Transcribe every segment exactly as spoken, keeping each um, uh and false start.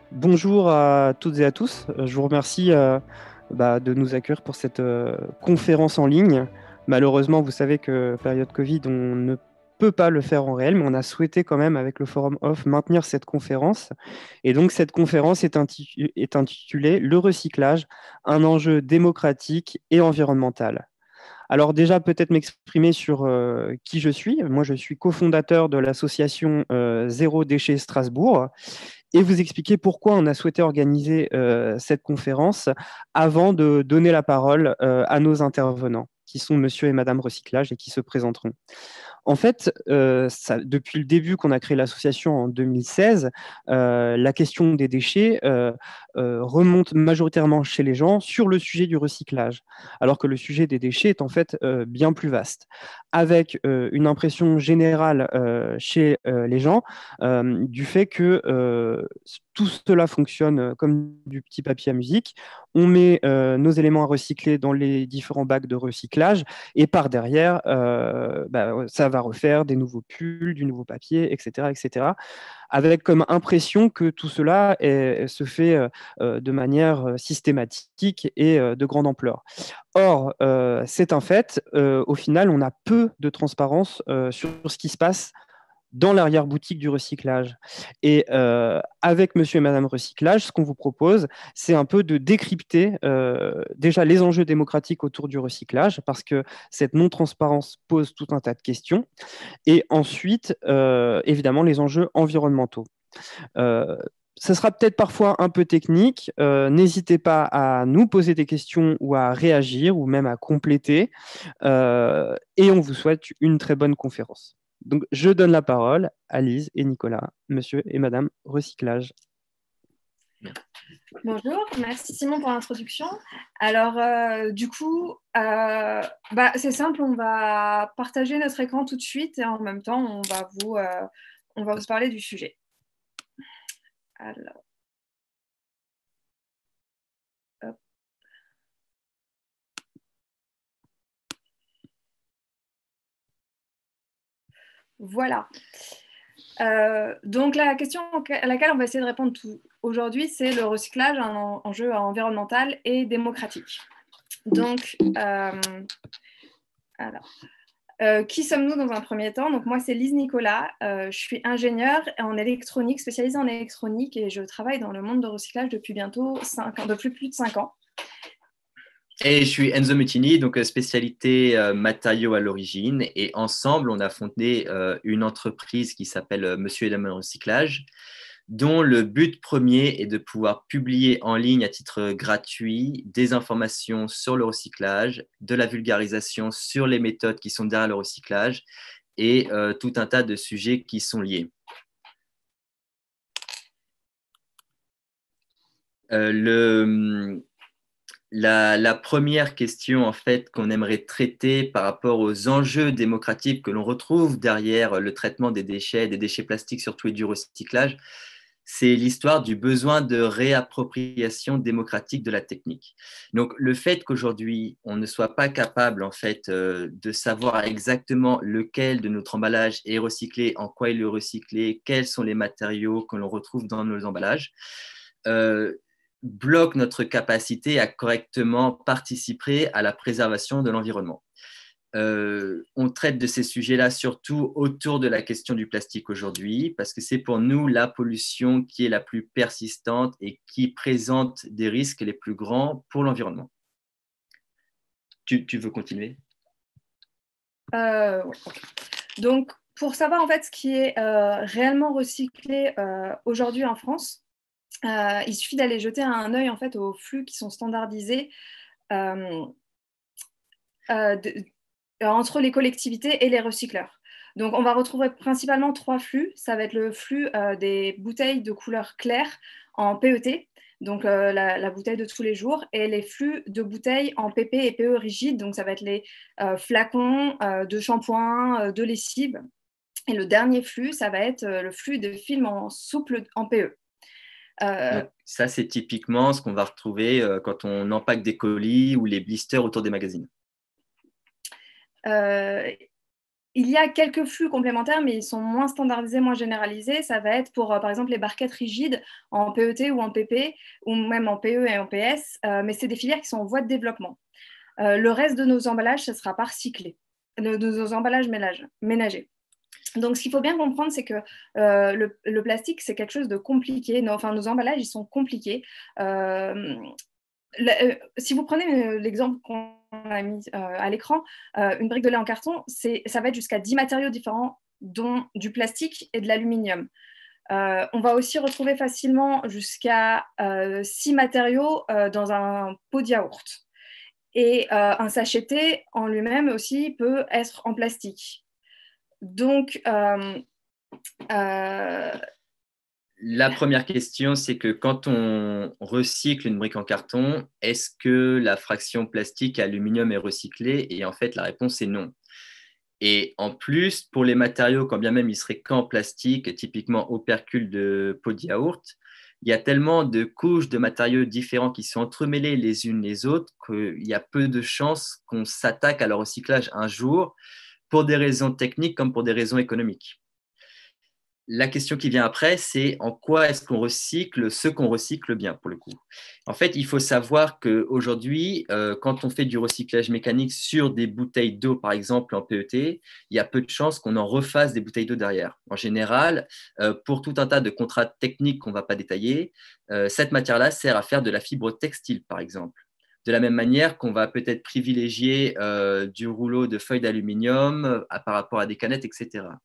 Bonjour à toutes et à tous. Euh, Je vous remercie euh, bah, de nous accueillir pour cette euh, conférence en ligne. Malheureusement, vous savez que période Covid, on ne peut pas le faire en réel, mais on a souhaité quand même, avec le Forum Off, maintenir cette conférence. Et donc, cette conférence est, intitu- est intitulée Le recyclage, un enjeu démocratique et environnemental. Alors déjà, peut-être m'exprimer sur euh, qui je suis. Moi, je suis cofondateur de l'association euh, Zéro Déchet Strasbourg et vous expliquer pourquoi on a souhaité organiser euh, cette conférence avant de donner la parole euh, à nos intervenants, qui sont Monsieur et Madame Recyclage et qui se présenteront. En fait, euh, ça, depuis le début qu'on a créé l'association en deux mille seize, euh, la question des déchets euh, euh, remonte majoritairement chez les gens sur le sujet du recyclage, alors que le sujet des déchets est en fait euh, bien plus vaste, avec euh, une impression générale euh, chez euh, les gens euh, du fait que euh, tout cela fonctionne comme du petit papier à musique. On met euh, nos éléments à recycler dans les différents bacs de recyclage et par derrière, euh, bah, ça va refaire des nouveaux pulls, du nouveau papier, et cetera, et cetera, avec comme impression que tout cela est, se fait euh, de manière systématique et euh, de grande ampleur. Or, euh, c'est un fait, euh, au final, on a peu de transparence euh, sur ce qui se passe dans l'arrière-boutique du recyclage. Et euh, avec Monsieur et Madame Recyclage, ce qu'on vous propose, c'est un peu de décrypter euh, déjà les enjeux démocratiques autour du recyclage, parce que cette non-transparence pose tout un tas de questions, et ensuite, euh, évidemment, les enjeux environnementaux. Euh, Ce sera peut-être parfois un peu technique. Euh, N'hésitez pas à nous poser des questions ou à réagir ou même à compléter. Euh, et on vous souhaite une très bonne conférence. Donc, je donne la parole à Lise et Nicolas, monsieur et madame Recyclage. Bonjour, merci Simon pour l'introduction. Alors, euh, du coup, euh, bah, c'est simple, on va partager notre écran tout de suite et en même temps, on va vous, euh, on va vous parler du sujet. Alors, hop. Voilà. Euh, donc, la question à laquelle on va essayer de répondre aujourd'hui, c'est le recyclage, un enjeu environnemental et démocratique. Donc, euh, alors. Euh, qui sommes-nous dans un premier temps? Donc moi, c'est Lise Nicolas. Euh, je suis ingénieure en électronique, spécialisée en électronique, et je travaille dans le monde de recyclage depuis bientôt cinq ans, depuis plus de cinq ans. Et je suis Enzo Muttini, donc spécialité euh, matériaux à l'origine. Et ensemble, on a fondé euh, une entreprise qui s'appelle euh, Monsieur et Madame Recyclage, dont le but premier est de pouvoir publier en ligne à titre gratuit des informations sur le recyclage, de la vulgarisation sur les méthodes qui sont derrière le recyclage et euh, tout un tas de sujets qui sont liés. Euh, le, la, la première question en fait qu'on aimerait traiter par rapport aux enjeux démocratiques que l'on retrouve derrière le traitement des déchets, des déchets plastiques surtout et du recyclage, c'est l'histoire du besoin de réappropriation démocratique de la technique. Donc, le fait qu'aujourd'hui, on ne soit pas capable, en fait, euh, de savoir exactement lequel de notre emballage est recyclé, en quoi il est recyclé, quels sont les matériaux que l'on retrouve dans nos emballages, euh, bloque notre capacité à correctement participer à la préservation de l'environnement. Euh, on traite de ces sujets-là surtout autour de la question du plastique aujourd'hui, parce que c'est pour nous la pollution qui est la plus persistante et qui présente des risques les plus grands pour l'environnement. Tu, tu veux continuer? euh, ouais, okay. Donc, pour savoir en fait ce qui est euh, réellement recyclé euh, aujourd'hui en France, euh, il suffit d'aller jeter un œil en fait aux flux qui sont standardisés euh, euh, de, entre les collectivités et les recycleurs. Donc, on va retrouver principalement trois flux. Ça va être le flux euh, des bouteilles de couleur claire en P E T, donc euh, la, la, bouteille de tous les jours, et les flux de bouteilles en P P et P E rigide, donc ça va être les euh, flacons euh, de shampoing, euh, de lessive. Et le dernier flux, ça va être euh, le flux de film en souple en P E. Euh, Donc, ça, c'est typiquement ce qu'on va retrouver euh, quand on empaque des colis ou les blisters autour des magazines. Euh, il y a quelques flux complémentaires, mais ils sont moins standardisés, moins généralisés. Ça va être pour, euh, par exemple, les barquettes rigides en P E T ou en P P, ou même en P E et en P S, euh, mais c'est des filières qui sont en voie de développement. Euh, le reste de nos emballages, ce sera pas recyclé, de, de nos emballages ménage, ménagers. Donc, ce qu'il faut bien comprendre, c'est que euh, le, le plastique, c'est quelque chose de compliqué. Nos, enfin, nos emballages, ils sont compliqués. Euh, le, euh, si vous prenez l'exemple qu'on a mis euh, à l'écran, euh, une brique de lait en carton, ça va être jusqu'à dix matériaux différents, dont du plastique et de l'aluminium. Euh, on va aussi retrouver facilement jusqu'à euh, six matériaux euh, dans un pot de yaourt. Et euh, un sachet thé en lui-même aussi peut être en plastique. Donc, euh, euh... la première question, c'est que quand on recycle une brique en carton, est-ce que la fraction plastique et aluminium est recyclée? Et en fait, la réponse est non. Et en plus, pour les matériaux, quand bien même ils seraient qu'en plastique, typiquement opercule de pot de yaourt, il y a tellement de couches de matériaux différents qui sont entremêlés les unes les autres qu'il y a peu de chances qu'on s'attaque à leur recyclage un jour, pour des raisons techniques comme pour des raisons économiques. La question qui vient après, c'est en quoi est-ce qu'on recycle ce qu'on recycle bien, pour le coup. En fait, il faut savoir qu'aujourd'hui, euh, quand on fait du recyclage mécanique sur des bouteilles d'eau, par exemple en P E T, il y a peu de chances qu'on en refasse des bouteilles d'eau derrière. En général, euh, pour tout un tas de contrats techniques qu'on ne va pas détailler, euh, cette matière-là sert à faire de la fibre textile, par exemple. De la même manière qu'on va peut-être privilégier euh, du rouleau de feuilles d'aluminium euh, par rapport à des canettes, et cetera.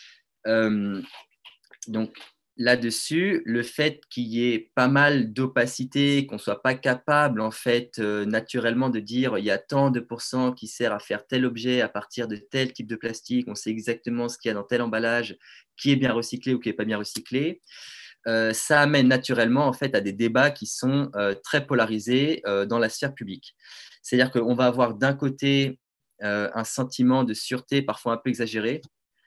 Euh, Donc là-dessus, le fait qu'il y ait pas mal d'opacité, qu'on ne soit pas capable en fait euh, naturellement de dire il y a tant de pourcents qui sert à faire tel objet à partir de tel type de plastique, on sait exactement ce qu'il y a dans tel emballage, qui est bien recyclé ou qui n'est pas bien recyclé, euh, ça amène naturellement en fait à des débats qui sont euh, très polarisés euh, dans la sphère publique. C'est-à-dire qu'on va avoir d'un côté euh, un sentiment de sûreté parfois un peu exagéré,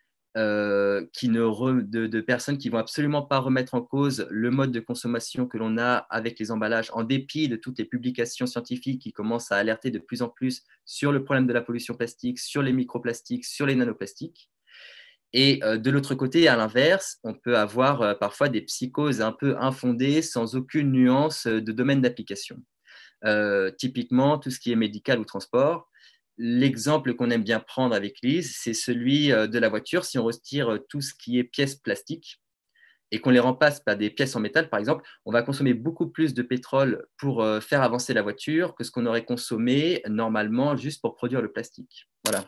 Euh, qui ne re, de, de personnes qui vont absolument pas remettre en cause le mode de consommation que l'on a avec les emballages, en dépit de toutes les publications scientifiques qui commencent à alerter de plus en plus sur le problème de la pollution plastique, sur les microplastiques, sur les nanoplastiques. Et euh, de l'autre côté, à l'inverse, on peut avoir euh, parfois des psychoses un peu infondées, sans aucune nuance de domaine d'application. Euh, typiquement, tout ce qui est médical ou transport. L'exemple qu'on aime bien prendre avec Lise, c'est celui de la voiture. Si on retire tout ce qui est pièces plastiques et qu'on les remplace par des pièces en métal, par exemple, on va consommer beaucoup plus de pétrole pour faire avancer la voiture que ce qu'on aurait consommé normalement juste pour produire le plastique. Voilà.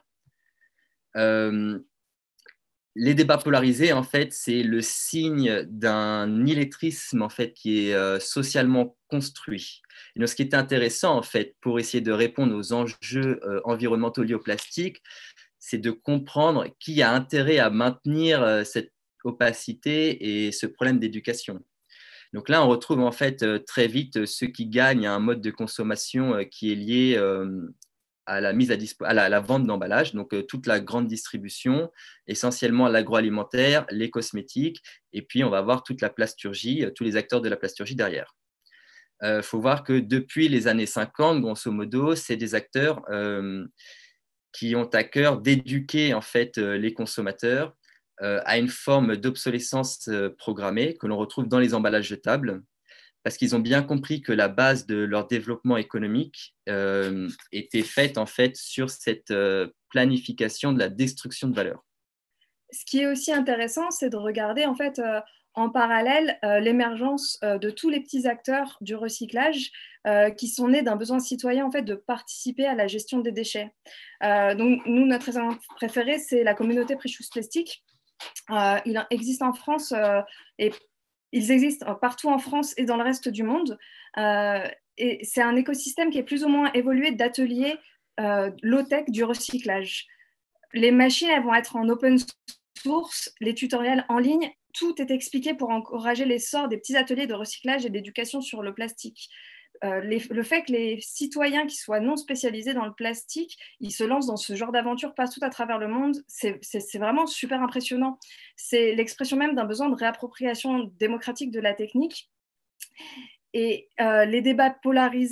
Euh, Les débats polarisés, en fait, c'est le signe d'un illettrisme en fait, qui est euh, socialement construit. Et donc, ce qui est intéressant, en fait, pour essayer de répondre aux enjeux euh, environnementaux liés au plastique, c'est de comprendre qui a intérêt à maintenir euh, cette opacité et ce problème d'éducation. Donc là, on retrouve en fait euh, très vite ceux qui gagnent à un mode de consommation euh, qui est lié euh, à la mise à, dispo- à la, à la vente d'emballage, donc euh, toute la grande distribution, essentiellement l'agroalimentaire, les cosmétiques, et puis on va avoir toute la plasturgie, euh, tous les acteurs de la plasturgie derrière. Il euh, faut voir que depuis les années cinquante, grosso modo, c'est des acteurs euh, qui ont à cœur d'éduquer en fait euh, les consommateurs euh, à une forme d'obsolescence euh, programmée que l'on retrouve dans les emballages jetables, parce qu'ils ont bien compris que la base de leur développement économique euh, était faite en fait sur cette euh, planification de la destruction de valeur. Ce qui est aussi intéressant, c'est de regarder en fait euh, en parallèle euh, l'émergence euh, de tous les petits acteurs du recyclage euh, qui sont nés d'un besoin citoyen en fait de participer à la gestion des déchets. Euh, donc nous, notre exemple préféré, c'est la communauté Precious Plastic. Euh, il existe en France euh, et ils existent partout en France et dans le reste du monde. Euh, et c'est un écosystème qui est plus ou moins évolué d'ateliers euh, low-tech du recyclage. Les machines, elles vont être en open source, les tutoriels en ligne, tout est expliqué pour encourager l'essor des petits ateliers de recyclage et d'éducation sur le plastique. Euh, les, le fait que les citoyens qui soient non spécialisés dans le plastique, ils se lancent dans ce genre d'aventure partout à travers le monde, c'est, c'est, c'est vraiment super impressionnant. C'est l'expression même d'un besoin de réappropriation démocratique de la technique. Et euh, les débats polarisés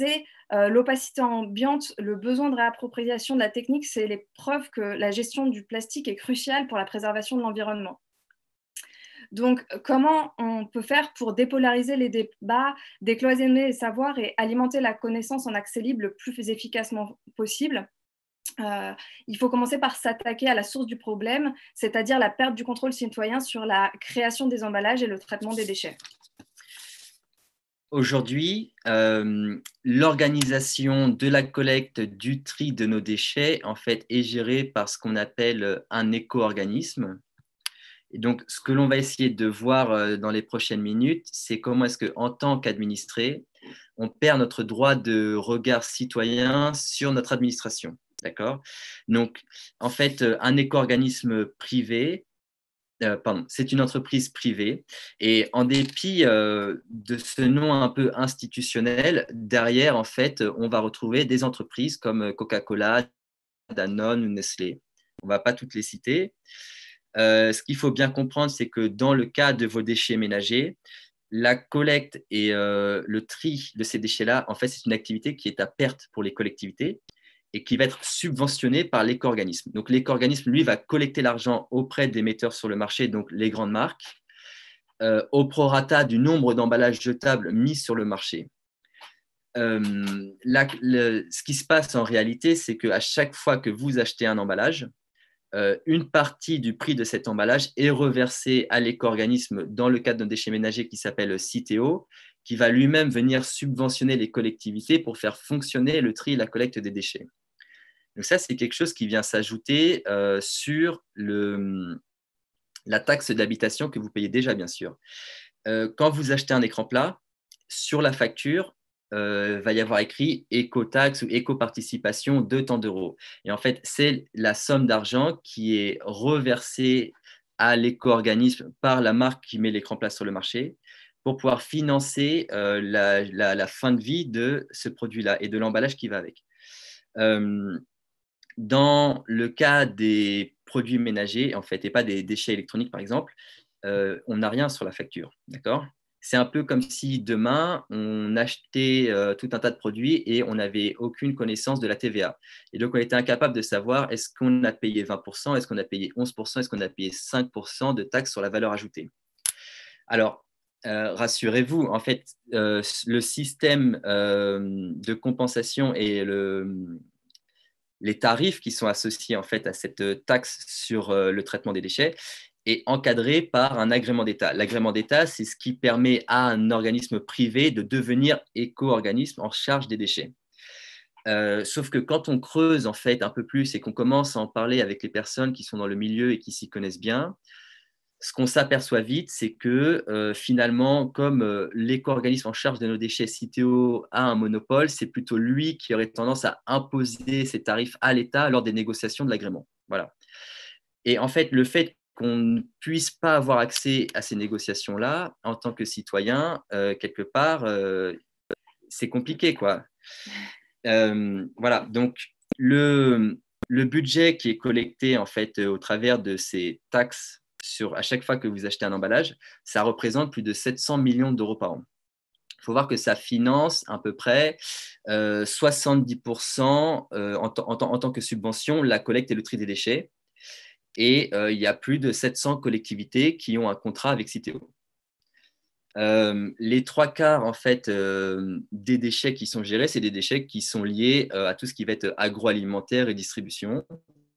Euh, l'opacité ambiante, le besoin de réappropriation de la technique, c'est les preuves que la gestion du plastique est cruciale pour la préservation de l'environnement. Donc, comment on peut faire pour dépolariser les débats, décloisonner les savoirs et alimenter la connaissance en accès libre le plus efficacement possible? Euh, il faut commencer par s'attaquer à la source du problème, c'est-à-dire la perte du contrôle citoyen sur la création des emballages et le traitement des déchets. Aujourd'hui, euh, l'organisation de la collecte, du tri de nos déchets, en fait, est gérée par ce qu'on appelle un éco-organisme. Et donc, ce que l'on va essayer de voir dans les prochaines minutes, c'est comment est-ce qu'en tant qu'administré, on perd notre droit de regard citoyen sur notre administration. D'accord ? Donc, en fait, un éco-organisme privé, euh, pardon, c'est une entreprise privée. Et en dépit euh, de ce nom un peu institutionnel, derrière, en fait, on va retrouver des entreprises comme Coca-Cola, Danone ou Nestlé. On ne va pas toutes les citer. Euh, ce qu'il faut bien comprendre, c'est que dans le cas de vos déchets ménagers, la collecte et euh, le tri de ces déchets-là, en fait, c'est une activité qui est à perte pour les collectivités et qui va être subventionnée par l'éco-organisme. Donc, l'éco-organisme, lui, va collecter l'argent auprès des metteurs sur le marché, donc les grandes marques, euh, au prorata du nombre d'emballages jetables mis sur le marché. Euh, la, le, ce qui se passe en réalité, c'est qu'à chaque fois que vous achetez un emballage, Euh, une partie du prix de cet emballage est reversée à l'éco-organisme dans le cadre d'un déchet ménager qui s'appelle Citeo, qui va lui-même venir subventionner les collectivités pour faire fonctionner le tri et la collecte des déchets. Donc ça, c'est quelque chose qui vient s'ajouter euh, sur le, la taxe d'habitation que vous payez déjà, bien sûr. Euh, quand vous achetez un écran plat, sur la facture, Euh, va y avoir écrit éco-taxe ou éco-participation de tant d'euros. Et en fait, c'est la somme d'argent qui est reversée à l'éco-organisme par la marque qui met l'écran plat sur le marché pour pouvoir financer euh, la, la, la fin de vie de ce produit-là et de l'emballage qui va avec. Euh, dans le cas des produits ménagers, en fait, et pas des déchets électroniques, par exemple, euh, on n'a rien sur la facture, d'accord ? C'est un peu comme si demain, on achetait euh, tout un tas de produits et on n'avait aucune connaissance de la T V A. Et donc, on était incapable de savoir est-ce qu'on a payé vingt pour cent, est-ce qu'on a payé onze pour cent, est-ce qu'on a payé cinq pour cent de taxes sur la valeur ajoutée. Alors, euh, rassurez-vous, en fait, euh, le système euh, de compensation et le, les tarifs qui sont associés en fait, à cette taxe sur euh, le traitement des déchets est encadré par un agrément d'État. L'agrément d'État, c'est ce qui permet à un organisme privé de devenir éco-organisme en charge des déchets. Euh, sauf que quand on creuse en fait un peu plus et qu'on commence à en parler avec les personnes qui sont dans le milieu et qui s'y connaissent bien, ce qu'on s'aperçoit vite, c'est que euh, finalement, comme euh, l'éco-organisme en charge de nos déchets, Citeo, a un monopole, c'est plutôt lui qui aurait tendance à imposer ses tarifs à l'État lors des négociations de l'agrément. Voilà. Et en fait, le fait qu'on ne puisse pas avoir accès à ces négociations-là en tant que citoyen, euh, quelque part, euh, c'est compliqué, quoi. Euh, voilà. Donc, le, le budget qui est collecté en fait au travers de ces taxes sur à chaque fois que vous achetez un emballage, ça représente plus de sept cents millions d'euros par an. Il faut voir que ça finance à peu près euh, soixante-dix pour cent euh, en, en, en tant que subvention la collecte et le tri des déchets. Et euh, il y a plus de sept cents collectivités qui ont un contrat avec Citeo. Euh, les trois quarts en fait euh, des déchets qui sont gérés, c'est des déchets qui sont liés euh, à tout ce qui va être agroalimentaire et distribution.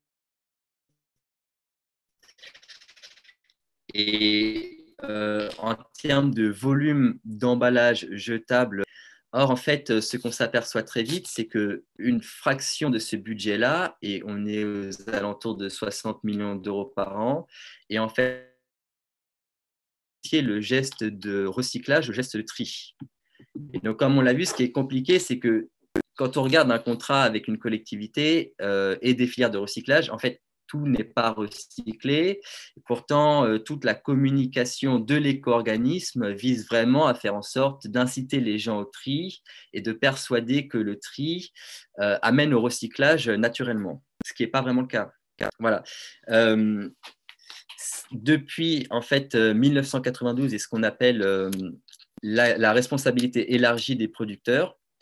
Et euh, en termes de volume d'emballage jetable, or en fait, ce qu'on s'aperçoit très vite, c'est qu'une fraction de ce budget-là, et on est aux alentours de soixante millions d'euros par an, et en fait, le geste de recyclage, le geste de tri. Et donc, comme on l'a vu, ce qui est compliqué, c'est que quand on regarde un contrat avec une collectivité euh, et des filières de recyclage, en fait, tout n'est pas recyclé. Pourtant, euh, toute la communication de l'éco-organisme vise vraiment à faire en sorte d'inciter les gens au tri et de persuader que le tri euh, amène au recyclage naturellement, ce qui n'est pas vraiment le cas. Voilà. Euh, depuis en fait mille neuf cent quatre-vingt-douze et ce qu'on appelle euh, la, la responsabilité élargie des producteurs,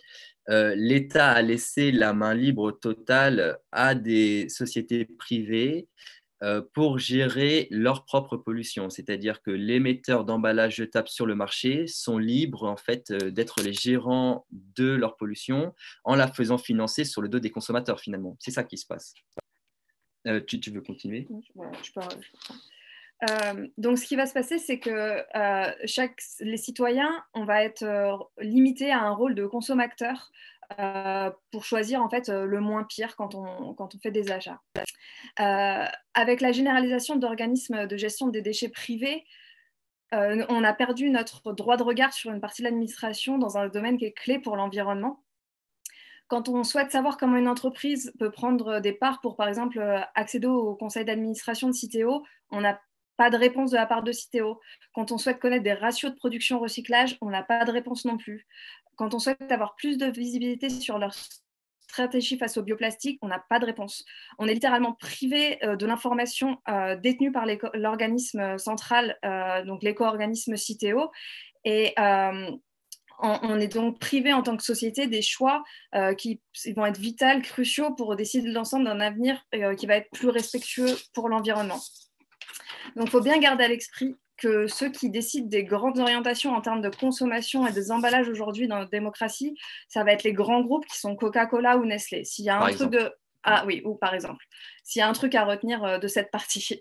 euh, l'État a laissé la main libre totale à des sociétés privées euh, pour gérer leur propre pollution. C'est-à-dire que les metteurs d'emballage jetables sur le marché sont libres en fait euh, d'être les gérants de leur pollution en la faisant financer sur le dos des consommateurs finalement. C'est ça qui se passe. Euh, tu, tu veux continuer? Ouais, je peux, je peux. Euh, donc, ce qui va se passer, c'est que euh, chaque, les citoyens, on va être euh, limités à un rôle de consommateur euh, pour choisir en fait le moins pire quand on, quand on fait des achats. Euh, avec la généralisation d'organismes de gestion des déchets privés, euh, on a perdu notre droit de regard sur une partie de l'administration dans un domaine qui est clé pour l'environnement. Quand on souhaite savoir comment une entreprise peut prendre des parts pour, par exemple, accéder au conseil d'administration de Citeo, on n'a pas de réponse de la part de Citeo. Quand on souhaite connaître des ratios de production-recyclage, on n'a pas de réponse non plus. Quand on souhaite avoir plus de visibilité sur leur stratégie face au bioplastique, on n'a pas de réponse. On est littéralement privé euh, de l'information euh, détenue par l'organisme central, euh, donc l'éco-organisme Citeo. Et euh, on est donc privé en tant que société des choix euh, qui vont être vitaux, cruciaux pour décider de l'ensemble d'un avenir euh, qui va être plus respectueux pour l'environnement. Donc, il faut bien garder à l'esprit que ceux qui décident des grandes orientations en termes de consommation et des emballages aujourd'hui dans notre démocratie, ça va être les grands groupes qui sont Coca-Cola ou Nestlé. S'il y a un par truc exemple. de... Ah oui, ou par exemple. S'il y a un truc à retenir de cette partie.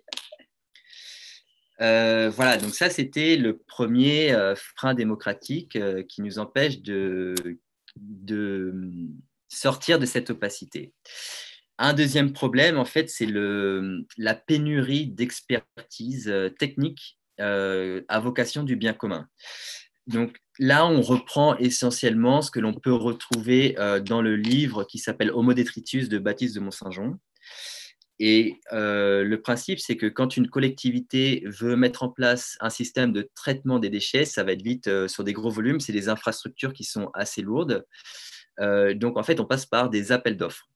Euh, voilà, donc ça, c'était le premier euh, frein démocratique euh, qui nous empêche de, de sortir de cette opacité. Un deuxième problème, en fait, c'est le, la pénurie d'expertise euh, technique euh, à vocation du bien commun. Donc là, on reprend essentiellement ce que l'on peut retrouver euh, dans le livre qui s'appelle Homo Detritus de Baptiste de Mont-Saint-Jean. Et euh, le principe, c'est que quand une collectivité veut mettre en place un système de traitement des déchets, ça va être vite euh, sur des gros volumes, c'est des infrastructures qui sont assez lourdes. Euh, donc, en fait, on passe par des appels d'offres.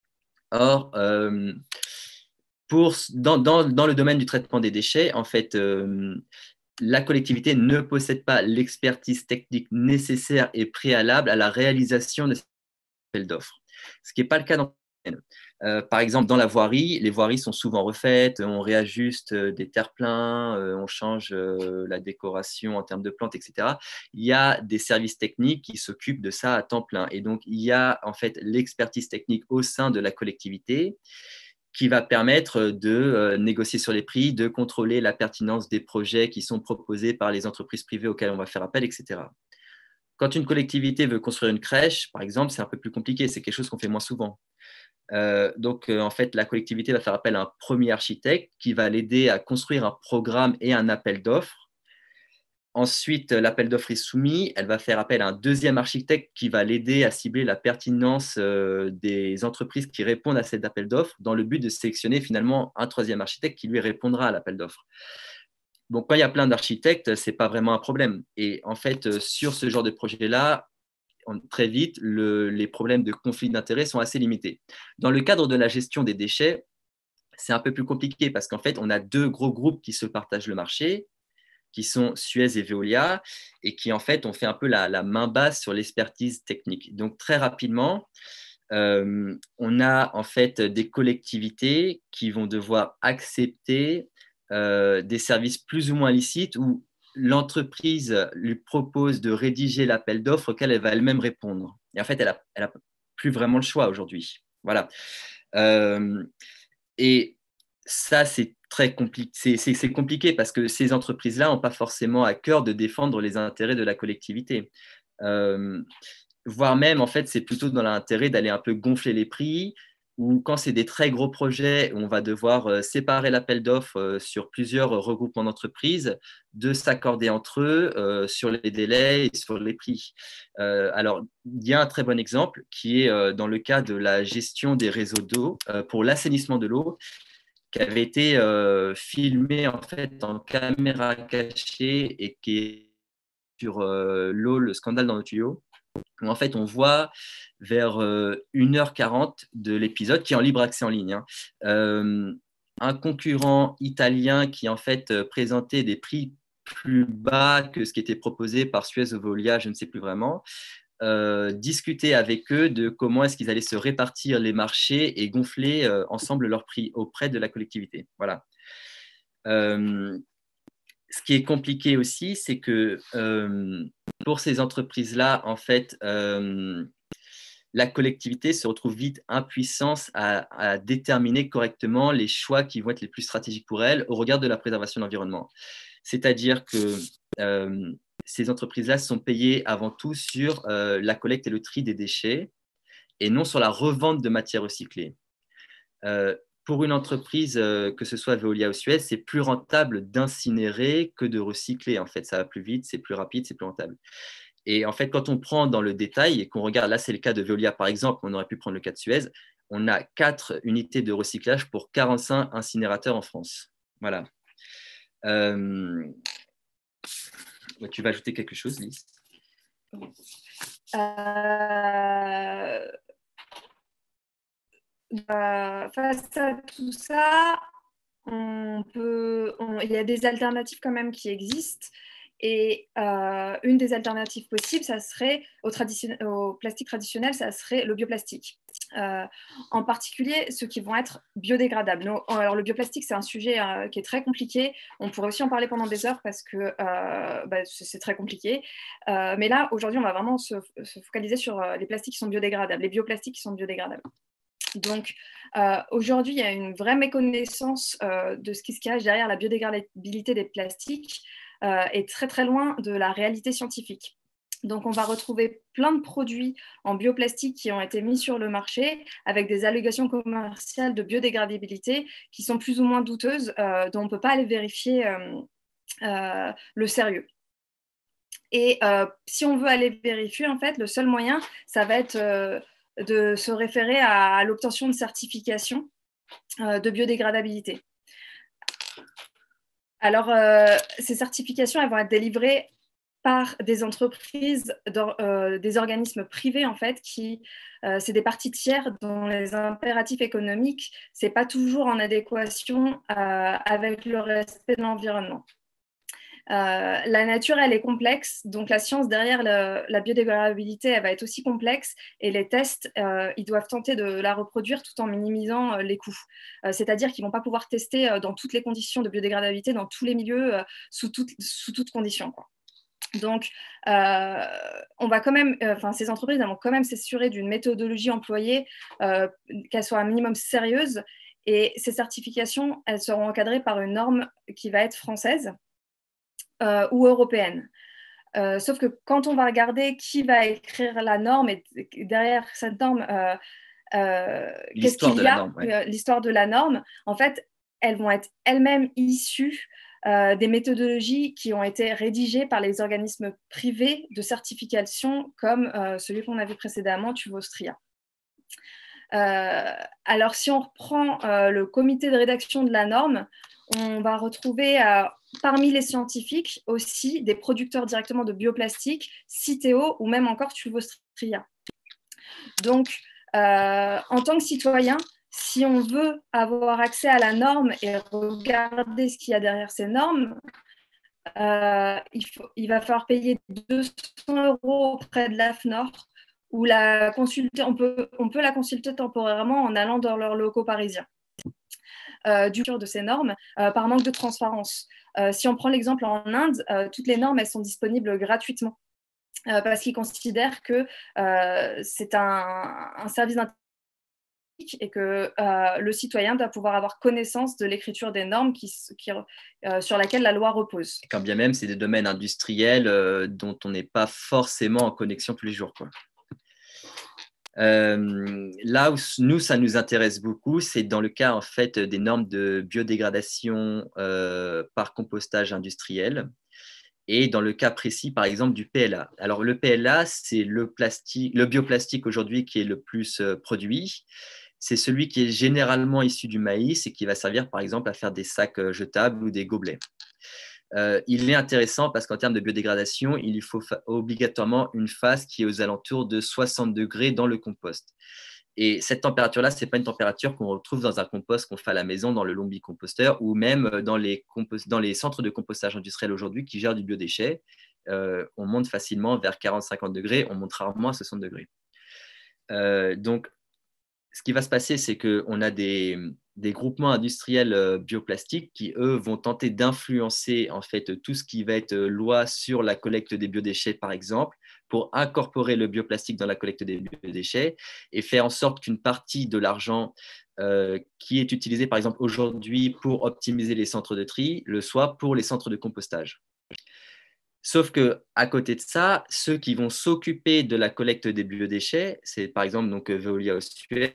Or, euh, pour, dans, dans, dans, le domaine du traitement des déchets, en fait, euh, la collectivité ne possède pas l'expertise technique nécessaire et préalable à la réalisation de ces appels d'offres. Ce qui n'est pas le cas dans Euh, par exemple, dans la voirie, les voiries sont souvent refaites, on réajuste des terre-pleins, euh, on change euh, la décoration en termes de plantes, et cetera. Il y a des services techniques qui s'occupent de ça à temps plein. Et donc, il y a en fait l'expertise technique au sein de la collectivité qui va permettre de euh, négocier sur les prix, de contrôler la pertinence des projets qui sont proposés par les entreprises privées auxquelles on va faire appel, et cetera. Quand une collectivité veut construire une crèche, par exemple, c'est un peu plus compliqué, c'est quelque chose qu'on fait moins souvent. Euh, donc, euh, en fait, la collectivité va faire appel à un premier architecte qui va l'aider à construire un programme et un appel d'offres. Ensuite, l'appel d'offres est soumis. Elle va faire appel à un deuxième architecte qui va l'aider à cibler la pertinence euh, des entreprises qui répondent à cet appel d'offres dans le but de sélectionner finalement un troisième architecte qui lui répondra à l'appel d'offres. Donc, quand il y a plein d'architectes, ce n'est pas vraiment un problème. Et en fait, sur ce genre de projet-là, très vite, le, les problèmes de conflit d'intérêts sont assez limités. Dans le cadre de la gestion des déchets, c'est un peu plus compliqué parce qu'en fait, on a deux gros groupes qui se partagent le marché, qui sont Suez et Veolia, et qui en fait ont fait un peu la, la main basse sur l'expertise technique. Donc très rapidement, euh, on a en fait des collectivités qui vont devoir accepter euh, des services plus ou moins licites où l'entreprise lui propose de rédiger l'appel d'offres auquel elle va elle-même répondre. Et en fait, elle n'a elle a plus vraiment le choix aujourd'hui. Voilà. Euh, et ça, c'est très compliqué. C'est, c'est, c'est compliqué parce que ces entreprises-là n'ont pas forcément à cœur de défendre les intérêts de la collectivité. Euh, voire même, en fait, c'est plutôt dans l'intérêt d'aller un peu gonfler les prix, ou quand c'est des très gros projets, on va devoir séparer l'appel d'offres sur plusieurs regroupements d'entreprises, de s'accorder entre eux euh, sur les délais et sur les prix. Euh, alors, il y a un très bon exemple qui est euh, dans le cas de la gestion des réseaux d'eau euh, pour l'assainissement de l'eau, qui avait été euh, filmé en fait en caméra cachée et qui est sur euh, l'eau, le scandale dans nos tuyaux. Où en fait, on voit vers euh, une heure quarante de l'épisode, qui est en libre accès en ligne, hein, euh, un concurrent italien qui en fait euh, présentait des prix plus bas que ce qui était proposé par Suez ou Veolia, je ne sais plus vraiment, euh, discuter avec eux de comment est-ce qu'ils allaient se répartir les marchés et gonfler euh, ensemble leurs prix auprès de la collectivité. Voilà. Euh, ce qui est compliqué aussi, c'est que euh, pour ces entreprises-là, en fait, euh, la collectivité se retrouve vite impuissante à, à déterminer correctement les choix qui vont être les plus stratégiques pour elle au regard de la préservation de l'environnement. C'est-à-dire que euh, ces entreprises-là sont payées avant tout sur euh, la collecte et le tri des déchets et non sur la revente de matières recyclées. Euh, pour une entreprise, euh, que ce soit Veolia ou Suez, c'est plus rentable d'incinérer que de recycler. En fait, ça va plus vite, c'est plus rapide, c'est plus rentable. Et en fait, quand on prend dans le détail et qu'on regarde, là c'est le cas de Veolia par exemple, on aurait pu prendre le cas de Suez, on a quatre unités de recyclage pour quarante-cinq incinérateurs en France. Voilà. Euh... Tu vas ajouter quelque chose, Lise ? euh... Euh, face à tout ça, on peut, on, il y a des alternatives quand même qui existent. Et euh, une des alternatives possibles, ça serait au, au plastique traditionnel, ça serait le bioplastique. Euh, en particulier, ceux qui vont être biodégradables. Donc, alors, le bioplastique, c'est un sujet euh, qui est très compliqué. On pourrait aussi en parler pendant des heures parce que euh, bah, c'est très compliqué. Euh, mais là, aujourd'hui, on va vraiment se, se focaliser sur les plastiques qui sont biodégradables, les bioplastiques qui sont biodégradables. Donc, euh, aujourd'hui, il y a une vraie méconnaissance euh, de ce qui se cache derrière la biodégradabilité des plastiques euh, et très très loin de la réalité scientifique. Donc, on va retrouver plein de produits en bioplastique qui ont été mis sur le marché avec des allégations commerciales de biodégradabilité qui sont plus ou moins douteuses, euh, dont on ne peut pas aller vérifier euh, euh, le sérieux. Et euh, si on veut aller vérifier, en fait, le seul moyen, ça va être euh, de se référer à, à l'obtention de certification euh, de biodégradabilité. Alors, euh, ces certifications, elles vont être délivrées par des entreprises, euh, des organismes privés, en fait, qui, euh, c'est des parties tiers dont les impératifs économiques, ce n'est pas toujours en adéquation euh, avec le respect de l'environnement. Euh, la nature, elle est complexe, donc la science derrière le, la biodégradabilité, elle va être aussi complexe, et les tests, euh, ils doivent tenter de la reproduire tout en minimisant euh, les coûts. Euh, C'est-à-dire qu'ils ne vont pas pouvoir tester euh, dans toutes les conditions de biodégradabilité, dans tous les milieux, euh, sous, toute, sous toutes conditions, quoi. Donc, euh, on va quand même, enfin, euh, ces entreprises elles vont quand même s'assurer d'une méthodologie employée, euh, qu'elle soit un minimum sérieuse, et ces certifications, elles seront encadrées par une norme qui va être française. Euh, ou européenne. Euh, sauf que quand on va regarder qui va écrire la norme et derrière cette norme, euh, euh, qu'est-ce qu'il y a, ouais. euh, l'histoire de la norme, en fait, elles vont être elles-mêmes issues euh, des méthodologies qui ont été rédigées par les organismes privés de certification comme euh, celui qu'on a vu précédemment, Tuvostria. Euh, alors, si on reprend euh, le comité de rédaction de la norme, on va retrouver euh, parmi les scientifiques aussi des producteurs directement de bioplastique, Citeo ou même encore Tuvostria. Donc, euh, en tant que citoyen, si on veut avoir accès à la norme et regarder ce qu'il y a derrière ces normes, euh, il, faut, il va falloir payer deux cents euros auprès de l'A F N O R, ou la consulter, on, peut, on peut la consulter temporairement en allant dans leurs locaux parisiens. Euh, du de ces normes euh, par manque de transparence. Euh, si on prend l'exemple en Inde, euh, toutes les normes elles sont disponibles gratuitement euh, parce qu'ils considèrent que euh, c'est un, un service d'intelligence et que euh, le citoyen doit pouvoir avoir connaissance de l'écriture des normes qui, qui, euh, sur laquelle la loi repose. Et quand bien même, c'est des domaines industriels euh, dont on n'est pas forcément en connexion tous les jours, quoi. Euh, là où nous, ça nous intéresse beaucoup, c'est dans le cas en fait des normes de biodégradation euh, par compostage industriel et dans le cas précis, par exemple, du P L A. Alors, le P L A, c'est le, plastique, le bioplastique aujourd'hui qui est le plus euh, produit. C'est celui qui est généralement issu du maïs et qui va servir, par exemple, à faire des sacs euh, jetables ou des gobelets. Euh, il est intéressant parce qu'en termes de biodégradation, il lui faut obligatoirement une phase qui est aux alentours de soixante degrés dans le compost. Et cette température-là, ce n'est pas une température qu'on retrouve dans un compost qu'on fait à la maison, dans le lombricomposteur ou même dans les, dans les centres de compostage industriel aujourd'hui qui gèrent du biodéchet. euh, on monte facilement vers quarante à cinquante degrés, on monte rarement à soixante degrés. Euh, donc, ce qui va se passer, c'est qu'on a des, des groupements industriels euh, bioplastiques qui, eux, vont tenter d'influencer en fait tout ce qui va être loi sur la collecte des biodéchets, par exemple, pour incorporer le bioplastique dans la collecte des biodéchets et faire en sorte qu'une partie de l'argent euh, qui est utilisé, par exemple, aujourd'hui pour optimiser les centres de tri, le soit pour les centres de compostage. Sauf qu'à côté de ça, ceux qui vont s'occuper de la collecte des biodéchets, c'est par exemple donc, Veolia ou Suez,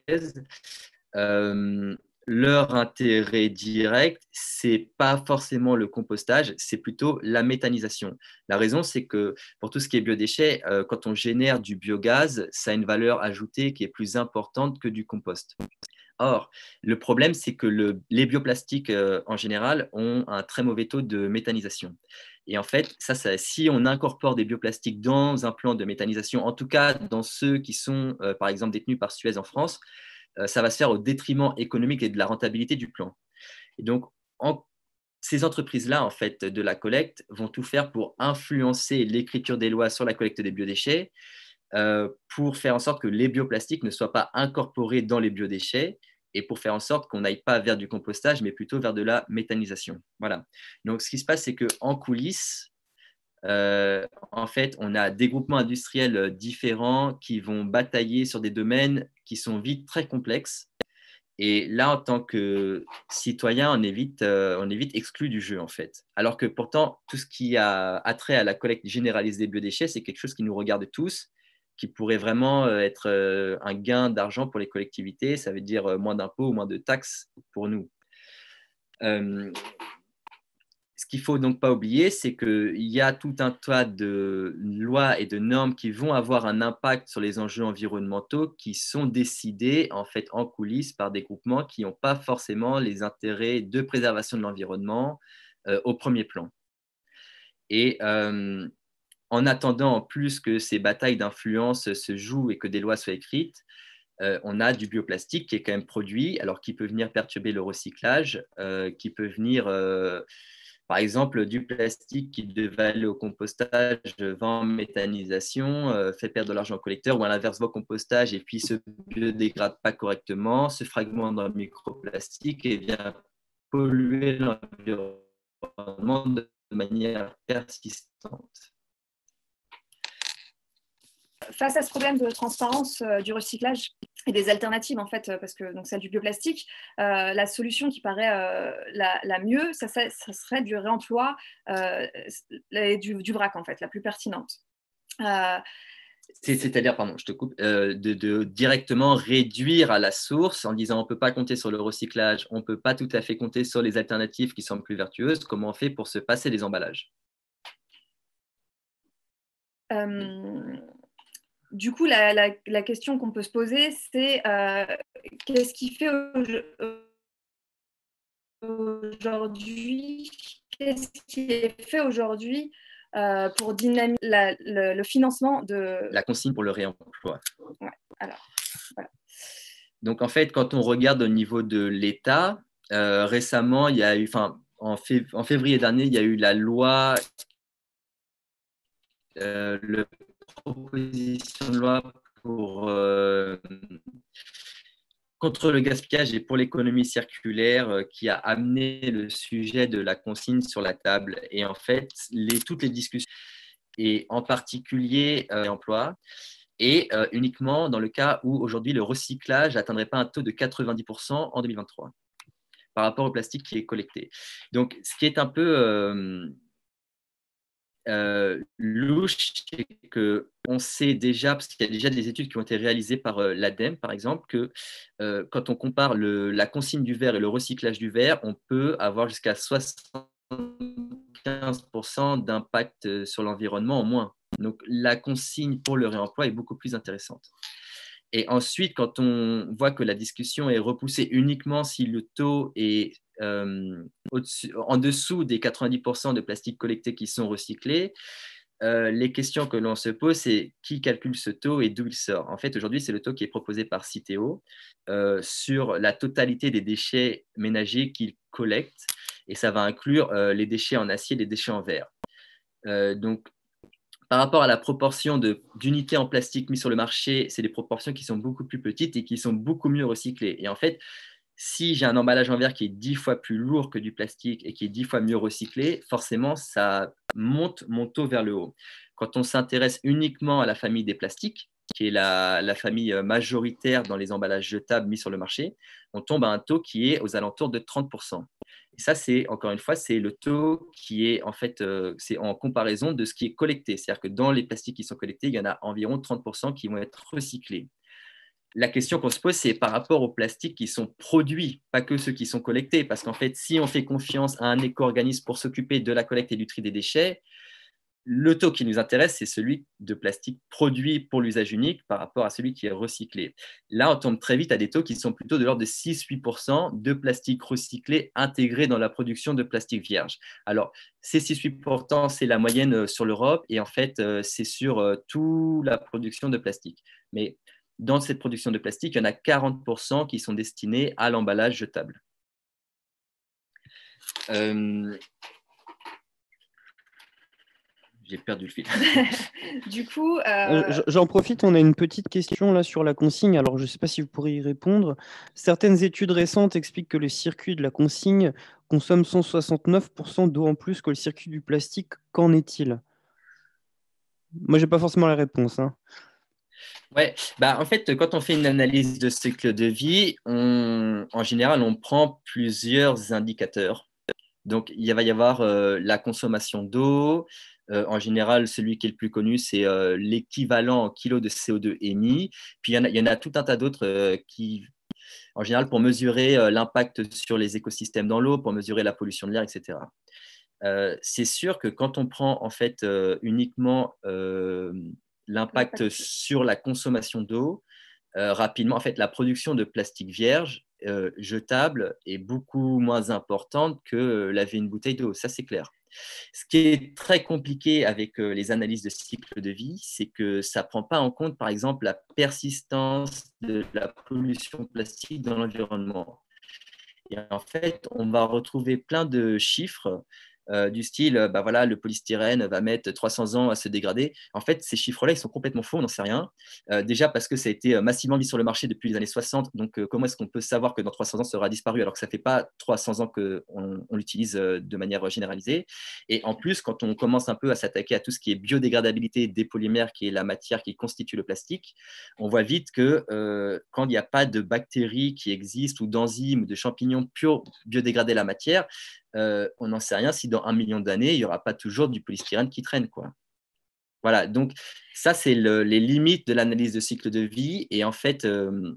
euh, leur intérêt direct, c'est pas forcément le compostage, c'est plutôt la méthanisation. La raison, c'est que pour tout ce qui est biodéchets, euh, quand on génère du biogaz, ça a une valeur ajoutée qui est plus importante que du compost. Or, le problème, c'est que le, les bioplastiques, euh, en général, ont un très mauvais taux de méthanisation. Et en fait, ça, ça, si on incorpore des bioplastiques dans un plan de méthanisation, en tout cas dans ceux qui sont, euh, par exemple, détenus par Suez en France, euh, ça va se faire au détriment économique et de la rentabilité du plan. Et donc, en, ces entreprises-là, en fait, de la collecte, vont tout faire pour influencer l'écriture des lois sur la collecte des biodéchets, euh, pour faire en sorte que les bioplastiques ne soient pas incorporés dans les biodéchets et pour faire en sorte qu'on n'aille pas vers du compostage, mais plutôt vers de la méthanisation. Voilà. Donc, ce qui se passe, c'est qu'en coulisses, euh, en fait, on a des groupements industriels différents qui vont batailler sur des domaines qui sont vite très complexes. Et là, en tant que citoyen, on est vite, euh, on est vite exclu du jeu, en fait. Alors que pourtant, tout ce qui a attrait à la collecte généralisée des biodéchets, c'est quelque chose qui nous regarde tous, qui pourrait vraiment être un gain d'argent pour les collectivités. Ça veut dire moins d'impôts ou moins de taxes pour nous. Euh, ce qu'il ne faut donc pas oublier, c'est qu'il y a tout un tas de lois et de normes qui vont avoir un impact sur les enjeux environnementaux qui sont décidés en fait en coulisses par des groupements qui n'ont pas forcément les intérêts de préservation de l'environnement euh, au premier plan. Et euh, en attendant, en plus que ces batailles d'influence se jouent et que des lois soient écrites, euh, on a du bioplastique qui est quand même produit, alors qui peut venir perturber le recyclage, euh, qui peut venir, euh, par exemple, du plastique qui devait aller au compostage va en méthanisation, euh, fait perdre de l'argent au collecteur, ou à l'inverse va au compostage et puis se biodégrade pas correctement, se fragmente dans le microplastique et vient polluer l'environnement de manière persistante. Face à ce problème de transparence euh, du recyclage et des alternatives, en fait, parce que donc, celle du bioplastique, euh, la solution qui paraît euh, la, la mieux, ça, ça, ça serait du réemploi euh, du, du vrac, en fait, la plus pertinente. Euh, C'est-à-dire, pardon, je te coupe, euh, de, de directement réduire à la source en disant on ne peut pas compter sur le recyclage, on ne peut pas tout à fait compter sur les alternatives qui semblent plus vertueuses. Comment on fait pour se passer des emballages? euh, Du coup, la, la, la question qu'on peut se poser, c'est euh, qu'est-ce qui fait aujourd'hui, qu'est-ce qui est fait aujourd'hui euh, pour dynamiser la, le, le financement de… La consigne pour le réemploi. Ouais, alors, voilà. Donc, en fait, quand on regarde au niveau de l'État, euh, récemment, il y a eu, enfin, en, fév en février dernier, il y a eu la loi, euh, le proposition de loi pour, euh, contre le gaspillage et pour l'économie circulaire euh, qui a amené le sujet de la consigne sur la table. Et en fait, les, toutes les discussions, et en particulier euh, emploi, et euh, uniquement dans le cas où aujourd'hui le recyclage n'atteindrait pas un taux de quatre-vingt-dix pour cent en deux mille vingt-trois par rapport au plastique qui est collecté. Donc, ce qui est un peu… Euh, Euh, louche, c'est qu'on sait déjà, parce qu'il y a déjà des études qui ont été réalisées par euh, l'ADEME, par exemple, que euh, quand on compare le, la consigne du verre et le recyclage du verre, on peut avoir jusqu'à soixante-quinze pour cent d'impact sur l'environnement en moins. Donc, la consigne pour le réemploi est beaucoup plus intéressante. Et ensuite, quand on voit que la discussion est repoussée uniquement si le taux est euh, en dessous des quatre-vingt-dix pour cent de plastique collecté qui sont recyclés, euh, les questions que l'on se pose, c'est qui calcule ce taux et d'où il sort. En fait, aujourd'hui, c'est le taux qui est proposé par Citeo euh, sur la totalité des déchets ménagers qu'il collecte, et ça va inclure euh, les déchets en acier et les déchets en verre. Euh, donc, par rapport à la proportion de, d'unités en plastique mises sur le marché, c'est des proportions qui sont beaucoup plus petites et qui sont beaucoup mieux recyclées. Et en fait, si j'ai un emballage en verre qui est dix fois plus lourd que du plastique et qui est dix fois mieux recyclé, forcément, ça monte mon taux vers le haut. Quand on s'intéresse uniquement à la famille des plastiques, qui est la, la famille majoritaire dans les emballages jetables mis sur le marché, on tombe à un taux qui est aux alentours de trente pour cent. Et ça, c'est, encore une fois, c'est le taux qui est en fait, euh, c'est en comparaison de ce qui est collecté. C'est-à-dire que dans les plastiques qui sont collectés, il y en a environ trente pour cent qui vont être recyclés. La question qu'on se pose, c'est par rapport aux plastiques qui sont produits, pas que ceux qui sont collectés. Parce qu'en fait, si on fait confiance à un éco-organisme pour s'occuper de la collecte et du tri des déchets, le taux qui nous intéresse, c'est celui de plastique produit pour l'usage unique par rapport à celui qui est recyclé. Là, on tombe très vite à des taux qui sont plutôt de l'ordre de six à huit pour cent de plastique recyclé intégré dans la production de plastique vierge. Alors, ces six à huit pour cent, c'est la moyenne sur l'Europe et en fait, c'est sur toute la production de plastique. Mais dans cette production de plastique, il y en a quarante pour cent qui sont destinés à l'emballage jetable. Euh... J'ai perdu le fil. Du coup, euh... Euh, j'en profite, on a une petite question là sur la consigne. Alors, je ne sais pas si vous pourriez y répondre. Certaines études récentes expliquent que le circuit de la consigne consomme cent soixante-neuf pour cent d'eau en plus que le circuit du plastique. Qu'en est-il? Moi, j'ai pas forcément la réponse. Hein. Ouais, bah en fait, quand on fait une analyse de cycle de vie, on, en général, on prend plusieurs indicateurs. Donc, il va y avoir euh, la consommation d'eau. Euh, en général, celui qui est le plus connu, c'est euh, l'équivalent en kilos de C O deux émis. Puis, il y en a, il y en a tout un tas d'autres euh, qui, en général, pour mesurer euh, l'impact sur les écosystèmes dans l'eau, pour mesurer la pollution de l'air, et cetera. Euh, c'est sûr que quand on prend en fait euh, uniquement euh, l'impact sur la consommation d'eau, euh, rapidement, en fait, la production de plastique vierge euh, jetable est beaucoup moins importante que euh, laver une bouteille d'eau, ça c'est clair. Ce qui est très compliqué avec euh, les analyses de cycle de vie, c'est que ça ne prend pas en compte, par exemple, la persistance de la pollution plastique dans l'environnement. Et en fait, on va retrouver plein de chiffres euh, du style, bah voilà, le polystyrène va mettre trois cents ans à se dégrader. En fait, ces chiffres-là, ils sont complètement faux, on n'en sait rien. Euh, déjà parce que ça a été massivement mis sur le marché depuis les années soixante. Donc, euh, comment est-ce qu'on peut savoir que dans trois cents ans, ça aura disparu alors que ça ne fait pas trois cents ans qu'on on l'utilise euh, de manière généralisée. Et en plus, quand on commence un peu à s'attaquer à tout ce qui est biodégradabilité des polymères, qui est la matière qui constitue le plastique, on voit vite que euh, quand il n'y a pas de bactéries qui existent ou d'enzymes, de champignons purs biodégrader la matière, euh, on n'en sait rien si dans un million d'années, il n'y aura pas toujours du polystyrène qui traîne, quoi. Voilà, donc ça, c'est le, les limites de l'analyse de cycle de vie. Et en fait, euh,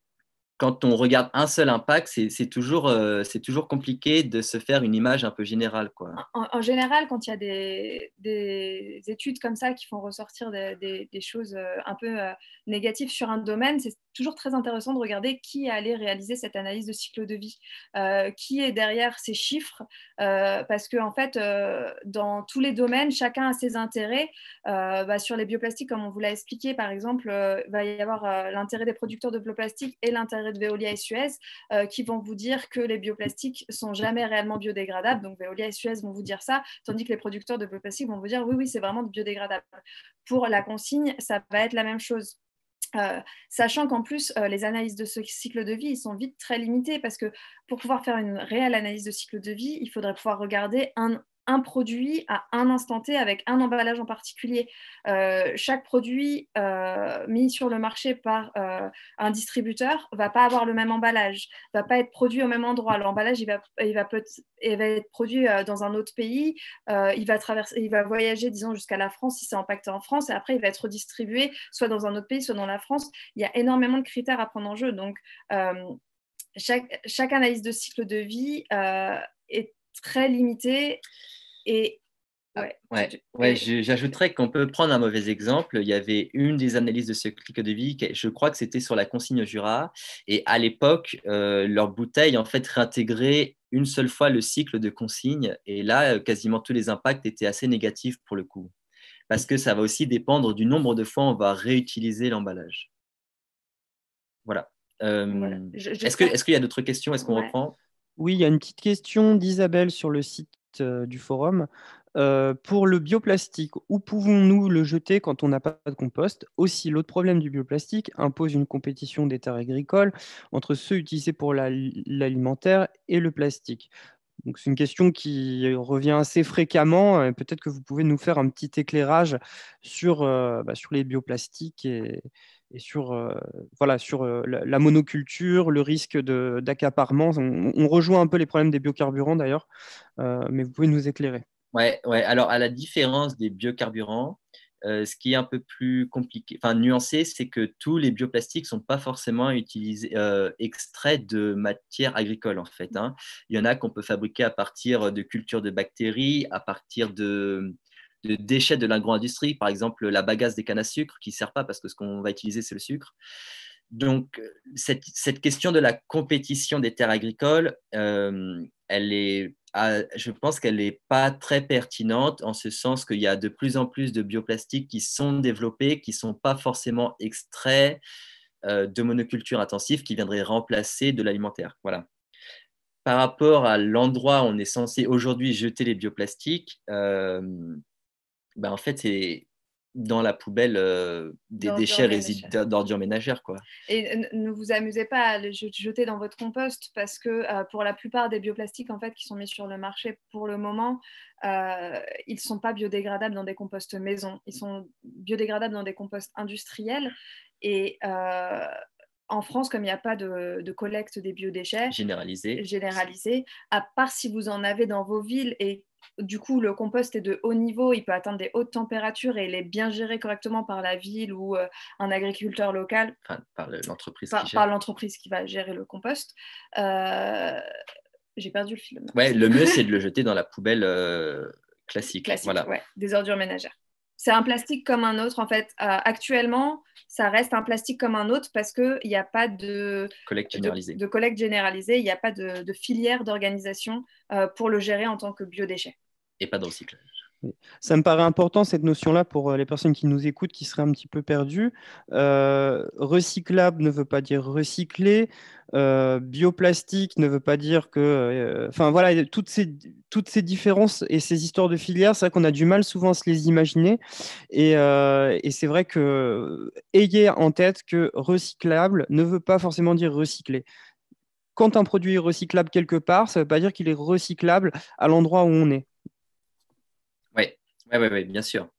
quand on regarde un seul impact, c'est, c'est, toujours, euh, c'est toujours compliqué de se faire une image un peu générale, quoi. En, en général, quand il y a des, des études comme ça qui font ressortir des, des, des choses un peu euh, négatives sur un domaine, c'est toujours très intéressant de regarder qui est allé réaliser cette analyse de cycle de vie, euh, qui est derrière ces chiffres, euh, parce qu'en en fait, euh, dans tous les domaines, chacun a ses intérêts. Euh, bah, sur les bioplastiques, comme on vous l'a expliqué, par exemple, euh, il va y avoir euh, l'intérêt des producteurs de bioplastiques et l'intérêt de Veolia et Suez, euh, qui vont vous dire que les bioplastiques sont jamais réellement biodégradables. Donc Veolia et Suez vont vous dire ça, tandis que les producteurs de bioplastiques vont vous dire oui, oui, c'est vraiment biodégradable. Pour la consigne, ça va être la même chose. Euh, sachant qu'en plus, euh, les analyses de ce cycle de vie, ils sont vite très limitées parce que pour pouvoir faire une réelle analyse de cycle de vie, il faudrait pouvoir regarder un, un produit à un instant T avec un emballage en particulier. Euh, chaque produit euh, mis sur le marché par euh, un distributeur ne va pas avoir le même emballage, ne va pas être produit au même endroit. L'emballage, il va, il va, peut, il va être produit euh, dans un autre pays, euh, il, va traverser, il va voyager, disons, jusqu'à la France si c'est impacté en France, et après, il va être redistribué soit dans un autre pays, soit dans la France. Il y a énormément de critères à prendre en jeu. Donc, euh, chaque, chaque analyse de cycle de vie euh, est très limitée. Et ouais, ouais, ouais, j'ajouterais qu'on peut prendre un mauvais exemple. Il y avait une des analyses de cycle de vie, je crois que c'était sur la consigne Jura, et à l'époque, euh, leur bouteille en fait réintégrait une seule fois le cycle de consigne, et là, quasiment tous les impacts étaient assez négatifs pour le coup, parce que ça va aussi dépendre du nombre de fois où on va réutiliser l'emballage. Voilà. Euh, voilà. Je, est-ce que, est-ce qu'il y a d'autres questions? Est-ce qu'on ouais. reprend? Oui, il y a une petite question d'Isabelle sur le site euh, du forum. Euh, pour le bioplastique, où pouvons-nous le jeter quand on n'a pas de compost? Aussi, l'autre problème du bioplastique impose une compétition des terres agricoles entre ceux utilisés pour la- l'alimentaire et le plastique. Donc, c'est une question qui revient assez fréquemment. Euh, Peut-être que vous pouvez nous faire un petit éclairage sur, euh, bah, sur les bioplastiques et, et sur, euh, voilà, sur euh, la, la monoculture, le risque de- d'accaparement. On, on rejoint un peu les problèmes des biocarburants d'ailleurs, euh, mais vous pouvez nous éclairer. Ouais, ouais. Alors, à la différence des biocarburants, euh, ce qui est un peu plus compliqué, enfin nuancé, c'est que tous les bioplastiques ne sont pas forcément utilisés, euh, extraits de matières agricoles, en fait, hein. Il y en a qu'on peut fabriquer à partir de cultures de bactéries, à partir de, de déchets de l'agro-industrie, par exemple la bagasse des cannes à sucre qui ne sert pas parce que ce qu'on va utiliser, c'est le sucre. Donc, cette, cette question de la compétition des terres agricoles, euh, elle est, ah, je pense qu'elle n'est pas très pertinente en ce sens qu'il y a de plus en plus de bioplastiques qui sont développés, qui ne sont pas forcément extraits euh, de monoculture intensive qui viendraient remplacer de l'alimentaire. Voilà. Par rapport à l'endroit où on est censé aujourd'hui jeter les bioplastiques, euh, ben en fait, c'est dans la poubelle euh, des déchets résidus d'ordures ménagères, quoi. Et ne vous amusez pas à les jeter dans votre compost parce que euh, pour la plupart des bioplastiques en fait, qui sont mis sur le marché pour le moment, euh, ils ne sont pas biodégradables dans des composts maison. Ils sont biodégradables dans des composts industriels. Et euh, en France, comme il n'y a pas de, de collecte des biodéchets généralisée, généralisée, à part si vous en avez dans vos villes et du coup, le compost est de haut niveau, il peut atteindre des hautes températures et il est bien géré correctement par la ville ou euh, un agriculteur local. Enfin, par l'entreprise par, qui, par l'entreprise qui va gérer le compost. Euh, j'ai perdu le fil. Ouais, le mieux, c'est de le jeter dans la poubelle euh, classique. Classique, voilà. Ouais, des ordures ménagères. C'est un plastique comme un autre. En fait, euh, actuellement, ça reste un plastique comme un autre parce qu'il n'y a pas de collecte généralisée. De, de collecte généralisée, il n'y a pas de, de filière d'organisation euh, pour le gérer en tant que biodéchet. Et pas de recyclage. Ça me paraît important, cette notion-là, pour les personnes qui nous écoutent, qui seraient un petit peu perdues. Euh, recyclable ne veut pas dire recycler. Euh, bioplastique ne veut pas dire que... Enfin, euh, voilà, toutes ces, toutes ces différences et ces histoires de filières, c'est vrai qu'on a du mal souvent à se les imaginer. Et, euh, et c'est vrai que ayez en tête que recyclable ne veut pas forcément dire recycler. Quand un produit est recyclable quelque part, ça ne veut pas dire qu'il est recyclable à l'endroit où on est. Oui, ouais, ouais, ouais, bien sûr.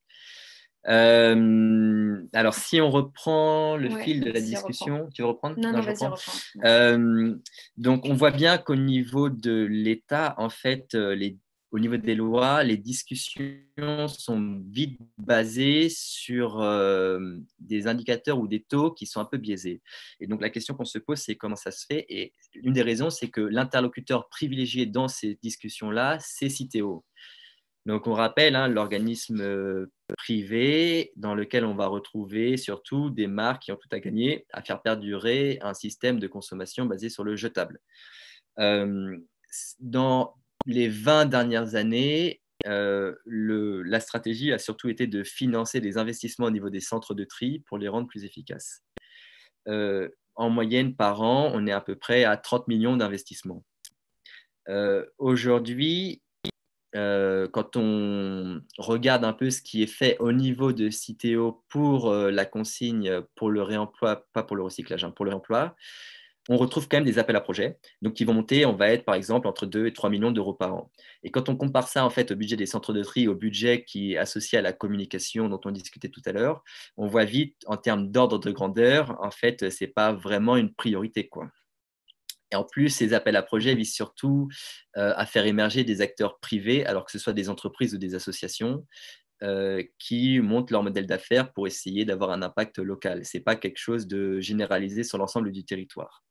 Euh, alors, si on reprend le ouais, fil de la discussion, reprend. Tu veux reprendre? Non, non, non vas-y, reprends. Euh, donc, on voit bien qu'au niveau de l'État, en fait, les, au niveau des lois, les discussions sont vite basées sur euh, des indicateurs ou des taux qui sont un peu biaisés. Et donc, la question qu'on se pose, c'est comment ça se fait. Et une des raisons, c'est que l'interlocuteur privilégié dans ces discussions-là, c'est Citeo. Donc, on rappelle hein, l'organisme privé dans lequel on va retrouver surtout des marques qui ont tout à gagner à faire perdurer un système de consommation basé sur le jetable. Euh, dans les vingt dernières années, euh, le, la stratégie a surtout été de financer des investissements au niveau des centres de tri pour les rendre plus efficaces. Euh, en moyenne, par an, on est à peu près à trente millions d'investissements. Euh, aujourd'hui, Euh, quand on regarde un peu ce qui est fait au niveau de Citeo pour euh, la consigne, pour le réemploi, pas pour le recyclage, hein, pour le réemploi, on retrouve quand même des appels à projets. Donc, qui vont monter, on va être par exemple entre deux et trois millions d'euros par an. Et quand on compare ça en fait au budget des centres de tri, au budget qui est associé à la communication dont on discutait tout à l'heure, on voit vite en termes d'ordre de grandeur, en fait, ce n'est pas vraiment une priorité, quoi. Et en plus, ces appels à projets visent surtout euh, à faire émerger des acteurs privés, alors que ce soit des entreprises ou des associations, euh, qui montent leur modèle d'affaires pour essayer d'avoir un impact local. Ce n'est pas quelque chose de généralisé sur l'ensemble du territoire.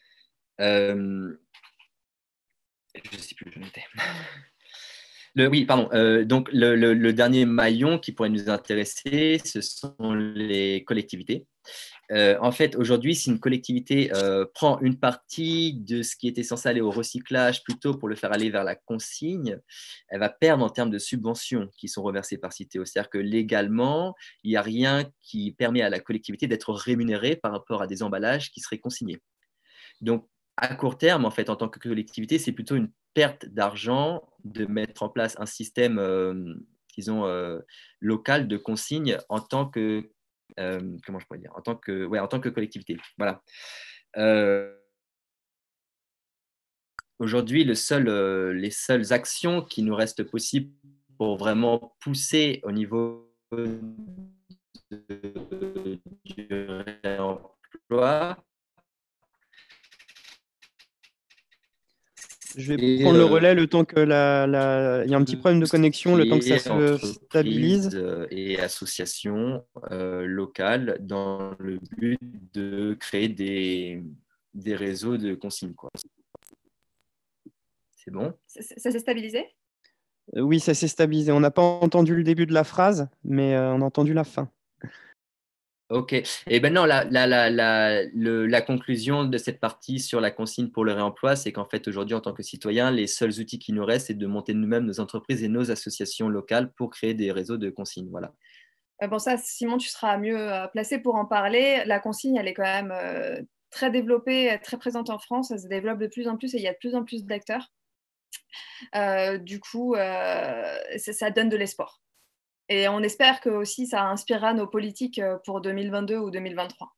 Euh... Je ne sais plus où j'en étais. Le, oui, pardon. Euh, donc, le, le, le dernier maillon qui pourrait nous intéresser, ce sont les collectivités. Euh, en fait, aujourd'hui, si une collectivité euh, prend une partie de ce qui était censé aller au recyclage plutôt pour le faire aller vers la consigne, elle va perdre en termes de subventions qui sont reversées par Citeo. C'est-à-dire que légalement, il n'y a rien qui permet à la collectivité d'être rémunérée par rapport à des emballages qui seraient consignés. Donc, à court terme, en fait, en tant que collectivité, c'est plutôt une perte d'argent de mettre en place un système, euh, disons, euh, local de consignes en tant que, euh, comment je pourrais dire, en tant que, ouais, en tant que collectivité. Voilà. Euh, Aujourd'hui, le seul, euh, les seules actions qui nous restent possibles pour vraiment pousser au niveau de, du réemploi, Je vais et prendre le euh, relais le temps que la, la... il y a un petit tout problème de ce connexion, le temps que qui ça est se entreprises stabilise. euh, et associations euh, locales dans le but de créer des, des réseaux de consignes, quoi. C'est bon? Ça, ça s'est stabilisé? Euh, Oui, ça s'est stabilisé. On n'a pas entendu le début de la phrase, mais euh, on a entendu la fin. Ok. Et ben non, la, la, la, la, le- la conclusion de cette partie sur la consigne pour le réemploi, c'est qu'en fait, aujourd'hui, en tant que citoyen, les seuls outils qui nous restent, c'est de monter nous-mêmes nos entreprises et nos associations locales pour créer des réseaux de consignes. Voilà. Euh, Bon, ça, Simon, tu seras mieux euh, placé pour en parler. La consigne, elle est quand même euh, très développée, euh, très présente en France. Elle se développe de plus en plus et il y a de plus en plus d'acteurs. Euh, du coup, euh, ça, ça donne de l'espoir. Et on espère que aussi ça inspirera nos politiques euh, pour deux mille vingt-deux ou deux mille vingt-trois.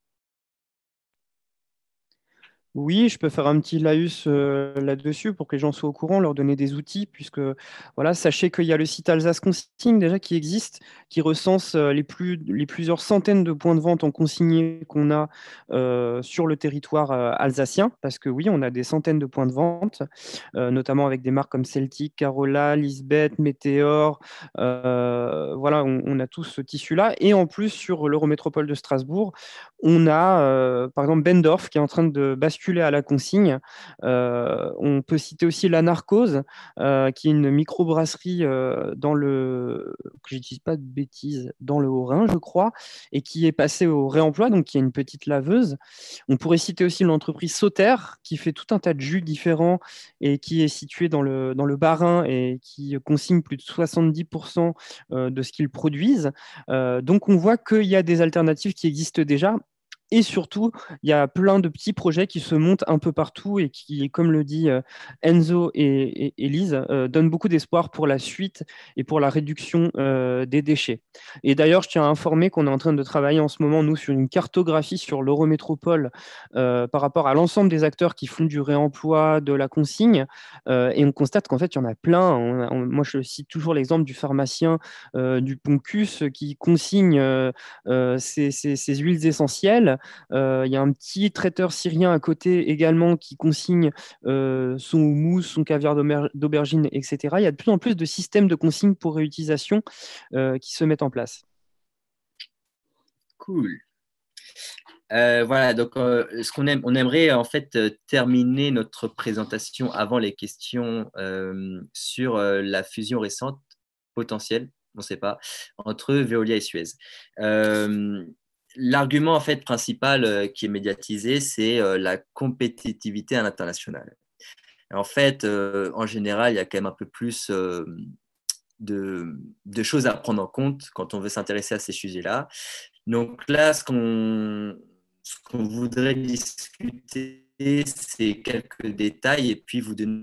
Oui, je peux faire un petit laïus euh, là-dessus pour que les gens soient au courant, leur donner des outils, puisque voilà, sachez qu'il y a le site Alsace Consigne déjà qui existe, qui recense euh, les, plus, les plusieurs centaines de points de vente en consigné qu'on a euh, sur le territoire euh, alsacien, parce que oui, on a des centaines de points de vente, euh, notamment avec des marques comme Celtic, Carola, Lisbeth, Météor, euh, voilà, on, on a tout ce tissu-là. Et en plus, sur l'Eurométropole de Strasbourg, on a euh, par exemple Bendorf qui est en train de basculer à la consigne. Euh, on peut citer aussi la Narcose, euh, qui est une microbrasserie euh, dans le, que je n'utilise pas de bêtises, dans le Haut-Rhin, je crois, et qui est passée au réemploi, donc qui est une petite laveuse. On pourrait citer aussi l'entreprise Sauter, qui fait tout un tas de jus différents et qui est située dans le, dans le Bas-Rhin et qui consigne plus de soixante-dix pour cent euh, de ce qu'ils produisent. Euh, donc on voit qu'il y a des alternatives qui existent déjà. Et surtout, il y a plein de petits projets qui se montent un peu partout et qui, comme le dit euh, Enzo et, et Elise, euh, donnent beaucoup d'espoir pour la suite et pour la réduction euh, des déchets. Et d'ailleurs, je tiens à informer qu'on est en train de travailler en ce moment, nous, sur une cartographie sur l'Eurométropole euh, par rapport à l'ensemble des acteurs qui font du réemploi, de la consigne. Euh, et on constate qu'en fait, il y en a plein. On, on, moi, je cite toujours l'exemple du pharmacien euh, du Poncus qui consigne euh, euh, ses, ses, ses huiles essentielles. Euh, il y a un petit traiteur syrien à côté également qui consigne euh, son houmous, son caviar d'aubergine, et cetera. Il y a de plus en plus de systèmes de consigne pour réutilisation euh, qui se mettent en place. Cool. Euh, voilà, donc euh, ce qu'on aime, on aimerait en fait euh, terminer notre présentation avant les questions euh, sur euh, la fusion récente potentielle, on ne sait pas, entre Veolia et Suez. Euh, L'argument en fait principal euh, qui est médiatisé, c'est euh, la compétitivité à l'international. En fait, euh, en général, il y a quand même un peu plus euh, de, de choses à prendre en compte quand on veut s'intéresser à ces sujets-là. Donc là, ce qu'on ce qu'on voudrait discuter, c'est quelques détails et puis vous donner.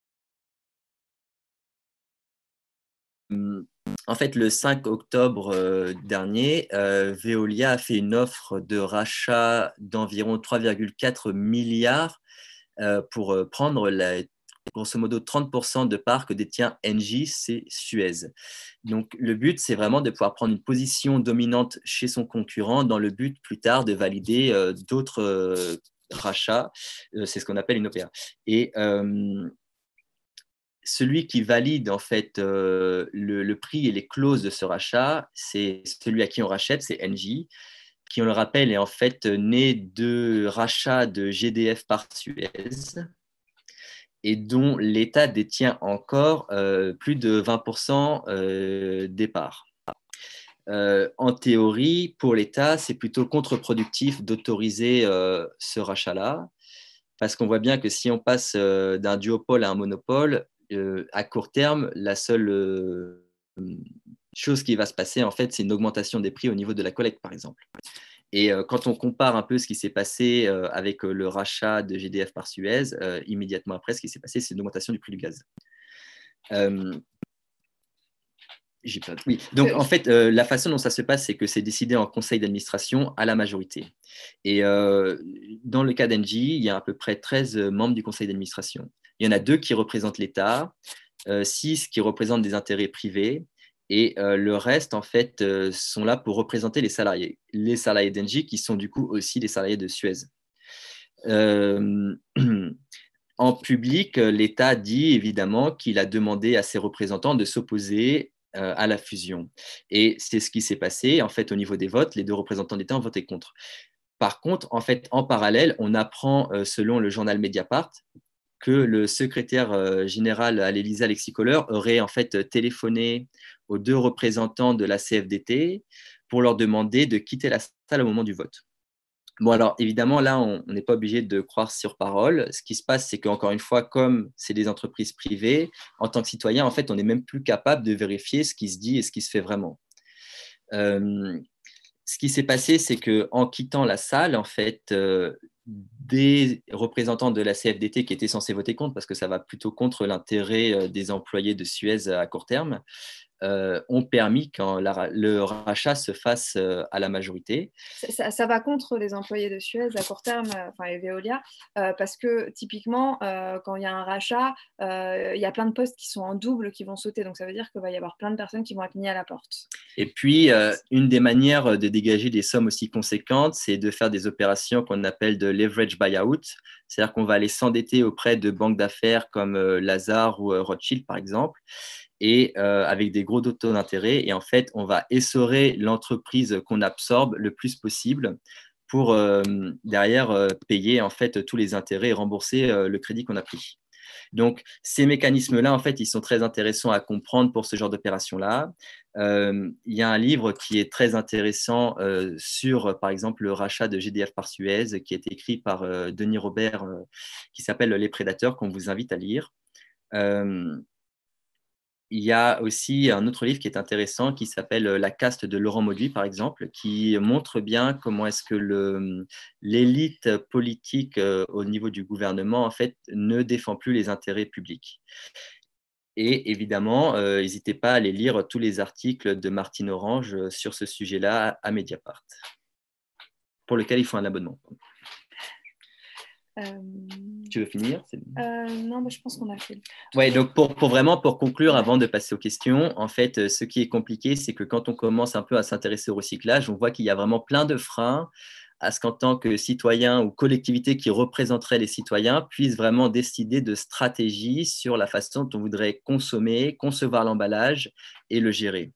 En fait, le cinq octobre euh, dernier, euh, Veolia a fait une offre de rachat d'environ trois virgule quatre milliards euh, pour euh, prendre la, grosso modo trente pour cent de parts que détient Engie, c'est Suez. Donc le but, c'est vraiment de pouvoir prendre une position dominante chez son concurrent dans le but plus tard de valider euh, d'autres euh, rachats. Euh, c'est ce qu'on appelle une O P A. Et euh, celui qui valide en fait euh, le, le prix et les clauses de ce rachat, c'est celui à qui on rachète, c'est Engie, qui, on le rappelle, est en fait né de rachat de G D F par Suez et dont l'État détient encore euh, plus de vingt pour cent euh, des parts. Euh, en théorie, pour l'État, c'est plutôt contre-productif d'autoriser euh, ce rachat-là, parce qu'on voit bien que si on passe euh, d'un duopole à un monopole, euh, à court terme, la seule, euh, chose qui va se passer, en fait, c'est une augmentation des prix au niveau de la collecte, par exemple. Et euh, quand on compare un peu ce qui s'est passé euh, avec euh, le rachat de G D F par Suez, euh, immédiatement après, ce qui s'est passé, c'est une augmentation du prix du gaz. Euh, J'ai pas... Oui, donc en fait, euh, la façon dont ça se passe, c'est que c'est décidé en conseil d'administration à la majorité. Et euh, dans le cas d'Engie, il y a à peu près treize membres du conseil d'administration. Il y en a deux qui représentent l'État, euh, six qui représentent des intérêts privés, et euh, le reste, en fait, euh, sont là pour représenter les salariés. Les salariés d'Engie, qui sont du coup aussi les salariés de Suez. Euh, En public, l'État dit évidemment qu'il a demandé à ses représentants de s'opposer euh, à la fusion. Et c'est ce qui s'est passé. En fait, au niveau des votes, les deux représentants d'État ont voté contre. Par contre, en fait, en parallèle, on apprend, euh, selon le journal Mediapart, que le secrétaire euh, général à l'Élysée, Alexis Kohler, aurait en fait téléphoné aux deux représentants de la C F D T pour leur demander de quitter la salle au moment du vote. Bon, alors évidemment, là, on n'est pas obligé de croire sur parole. Ce qui se passe, c'est qu'encore une fois, comme c'est des entreprises privées, en tant que citoyen, en fait, on n'est même plus capable de vérifier ce qui se dit et ce qui se fait vraiment. Euh, ce qui s'est passé, c'est qu'en quittant la salle, en fait, euh, des représentants de la C F D T qui étaient censés voter contre, parce que ça va plutôt contre l'intérêt des employés de Suez à court terme, Euh, ont permis quand la, le rachat se fasse euh, à la majorité. Ça, ça, ça va contre les employés de Suez à court terme, euh, enfin et Veolia, euh, parce que typiquement, euh, quand il y a un rachat, euh, il y a plein de postes qui sont en double qui vont sauter. Donc ça veut dire qu'il va y avoir plein de personnes qui vont être mises à la porte. Et puis, euh, une des manières de dégager des sommes aussi conséquentes, c'est de faire des opérations qu'on appelle de leverage buyout. C'est-à-dire qu'on va aller s'endetter auprès de banques d'affaires comme euh, Lazard ou euh, Rothschild, par exemple, et euh, avec des gros taux d'intérêt. Et en fait, on va essorer l'entreprise qu'on absorbe le plus possible pour euh, derrière euh, payer en fait tous les intérêts et rembourser euh, le crédit qu'on a pris. Donc, ces mécanismes-là, en fait, ils sont très intéressants à comprendre pour ce genre d'opération-là. Euh, il y a un livre qui est très intéressant euh, sur, par exemple, le rachat de G D F par Suez, qui est écrit par euh, Denis Robert, euh, qui s'appelle Les Prédateurs, qu'on vous invite à lire. Euh, Il y a aussi un autre livre qui est intéressant qui s'appelle La caste de Laurent Mauduit, par exemple, qui montre bien comment est-ce que le, l'élite politique euh, au niveau du gouvernement, en fait, ne défend plus les intérêts publics. Et évidemment, euh, n'hésitez pas à aller lire tous les articles de Martine Orange sur ce sujet-là à Mediapart, pour lequel il faut un abonnement. Euh... Tu veux finir? euh, Non, mais je pense qu'on a fait. Ouais, donc pour, pour vraiment pour conclure, avant de passer aux questions, en fait, ce qui est compliqué, c'est que quand on commence un peu à s'intéresser au recyclage, on voit qu'il y a vraiment plein de freins à ce qu'en tant que citoyen ou collectivité qui représenterait les citoyens puisse vraiment décider de stratégie sur la façon dont on voudrait consommer, concevoir l'emballage et le gérer.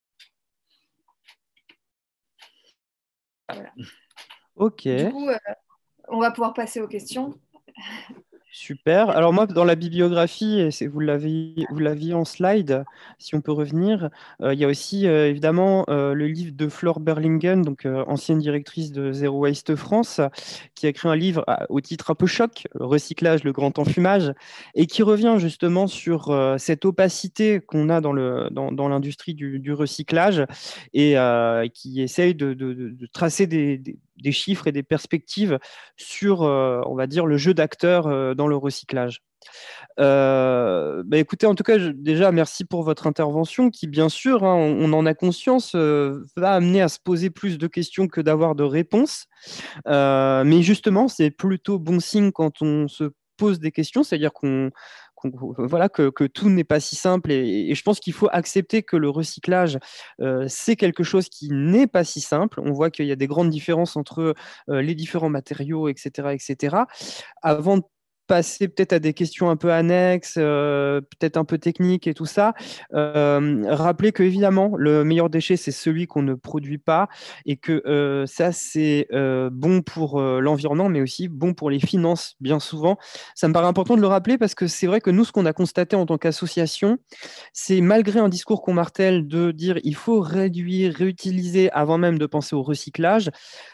Voilà. Ok. Du coup, euh, on va pouvoir passer aux questions. Super. Alors moi, dans la bibliographie, et c'est- vous l'avez, vous l'aviez en slide, si on peut revenir, euh, il y a aussi euh, évidemment euh, le livre de Flore Berlingen, donc euh, ancienne directrice de Zero Waste France, qui a écrit un livre à- au titre un peu choc, Recyclage, le grand enfumage, et qui revient justement sur euh, cette opacité qu'on a dans le, dans, dans l'industrie du, du recyclage et euh, qui essaye de, de- de- de tracer des, des- des chiffres et des perspectives sur, euh, on va dire, le jeu d'acteurs euh, dans le recyclage. Euh, bah écoutez, en tout cas, je, déjà, merci pour votre intervention qui, bien sûr, hein, on, on en a conscience, euh, va amener à se poser plus de questions que d'avoir de réponses. Euh, mais justement, c'est plutôt bon signe quand on se pose des questions, c'est-à-dire qu'on qu'on- voilà, que, que tout n'est pas si simple. Et, et je pense qu'il faut accepter que le recyclage, euh, c'est quelque chose qui n'est pas si simple. On voit qu'il y a des grandes différences entre euh, les différents matériaux, et cetera, et cetera. Avant de passer peut-être à des questions un peu annexes, euh, peut-être un peu techniques et tout ça, euh, rappeler que évidemment le meilleur déchet c'est celui qu'on ne produit pas et que euh, ça c'est euh, bon pour euh, l'environnement mais aussi bon pour les finances bien souvent. Ça me paraît important de le rappeler parce que c'est vrai que nous ce qu'on a constaté en tant qu'association, c'est malgré un discours qu'on martèle de dire il faut réduire, réutiliser avant même de penser au recyclage.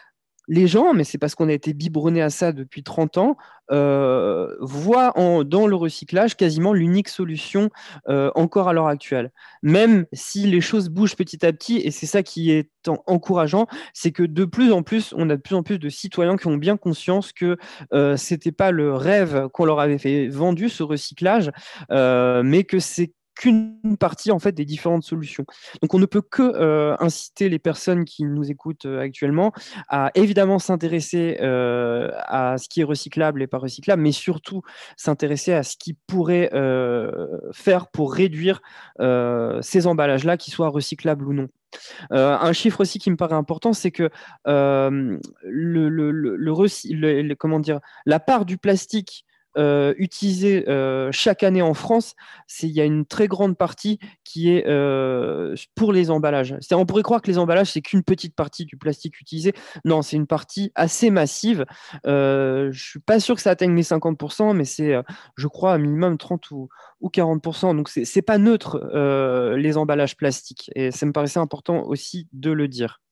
les gens, mais c'est parce qu'on a été biberonné à ça depuis trente ans, euh, voient en- dans le recyclage quasiment l'unique solution euh, encore à l'heure actuelle. Même si les choses bougent petit à petit, et c'est ça qui est en- encourageant, c'est que de plus en plus, on a de plus en plus de citoyens qui ont bien conscience que euh, c'était pas le rêve qu'on leur avait fait vendu, ce recyclage, euh, mais que c'est qu'une partie en fait des différentes solutions. Donc on ne peut que euh, inciter les personnes qui nous écoutent euh, actuellement à évidemment s'intéresser euh, à ce qui est recyclable et pas recyclable, mais surtout s'intéresser à ce qui pourrait euh, faire pour réduire euh, ces emballages-là, qu'ils soient recyclables ou non. Euh, un chiffre aussi qui me paraît important, c'est que euh, le, le, le, le recy- le- le- comment dire, la part du plastique euh, utilisé euh, chaque année en France, c'est, il y a une très grande partie qui est euh, pour les emballages. C'est, on pourrait croire que les emballages, c'est qu'une petite partie du plastique utilisé. Non, c'est une partie assez massive. Euh, je ne suis pas sûr que ça atteigne les cinquante pour cent, mais c'est, euh, je crois, un minimum trente ou, ou quarante pour cent. Donc, c'est c'est pas neutre, euh, les emballages plastiques. Et ça me paraissait important aussi de le dire.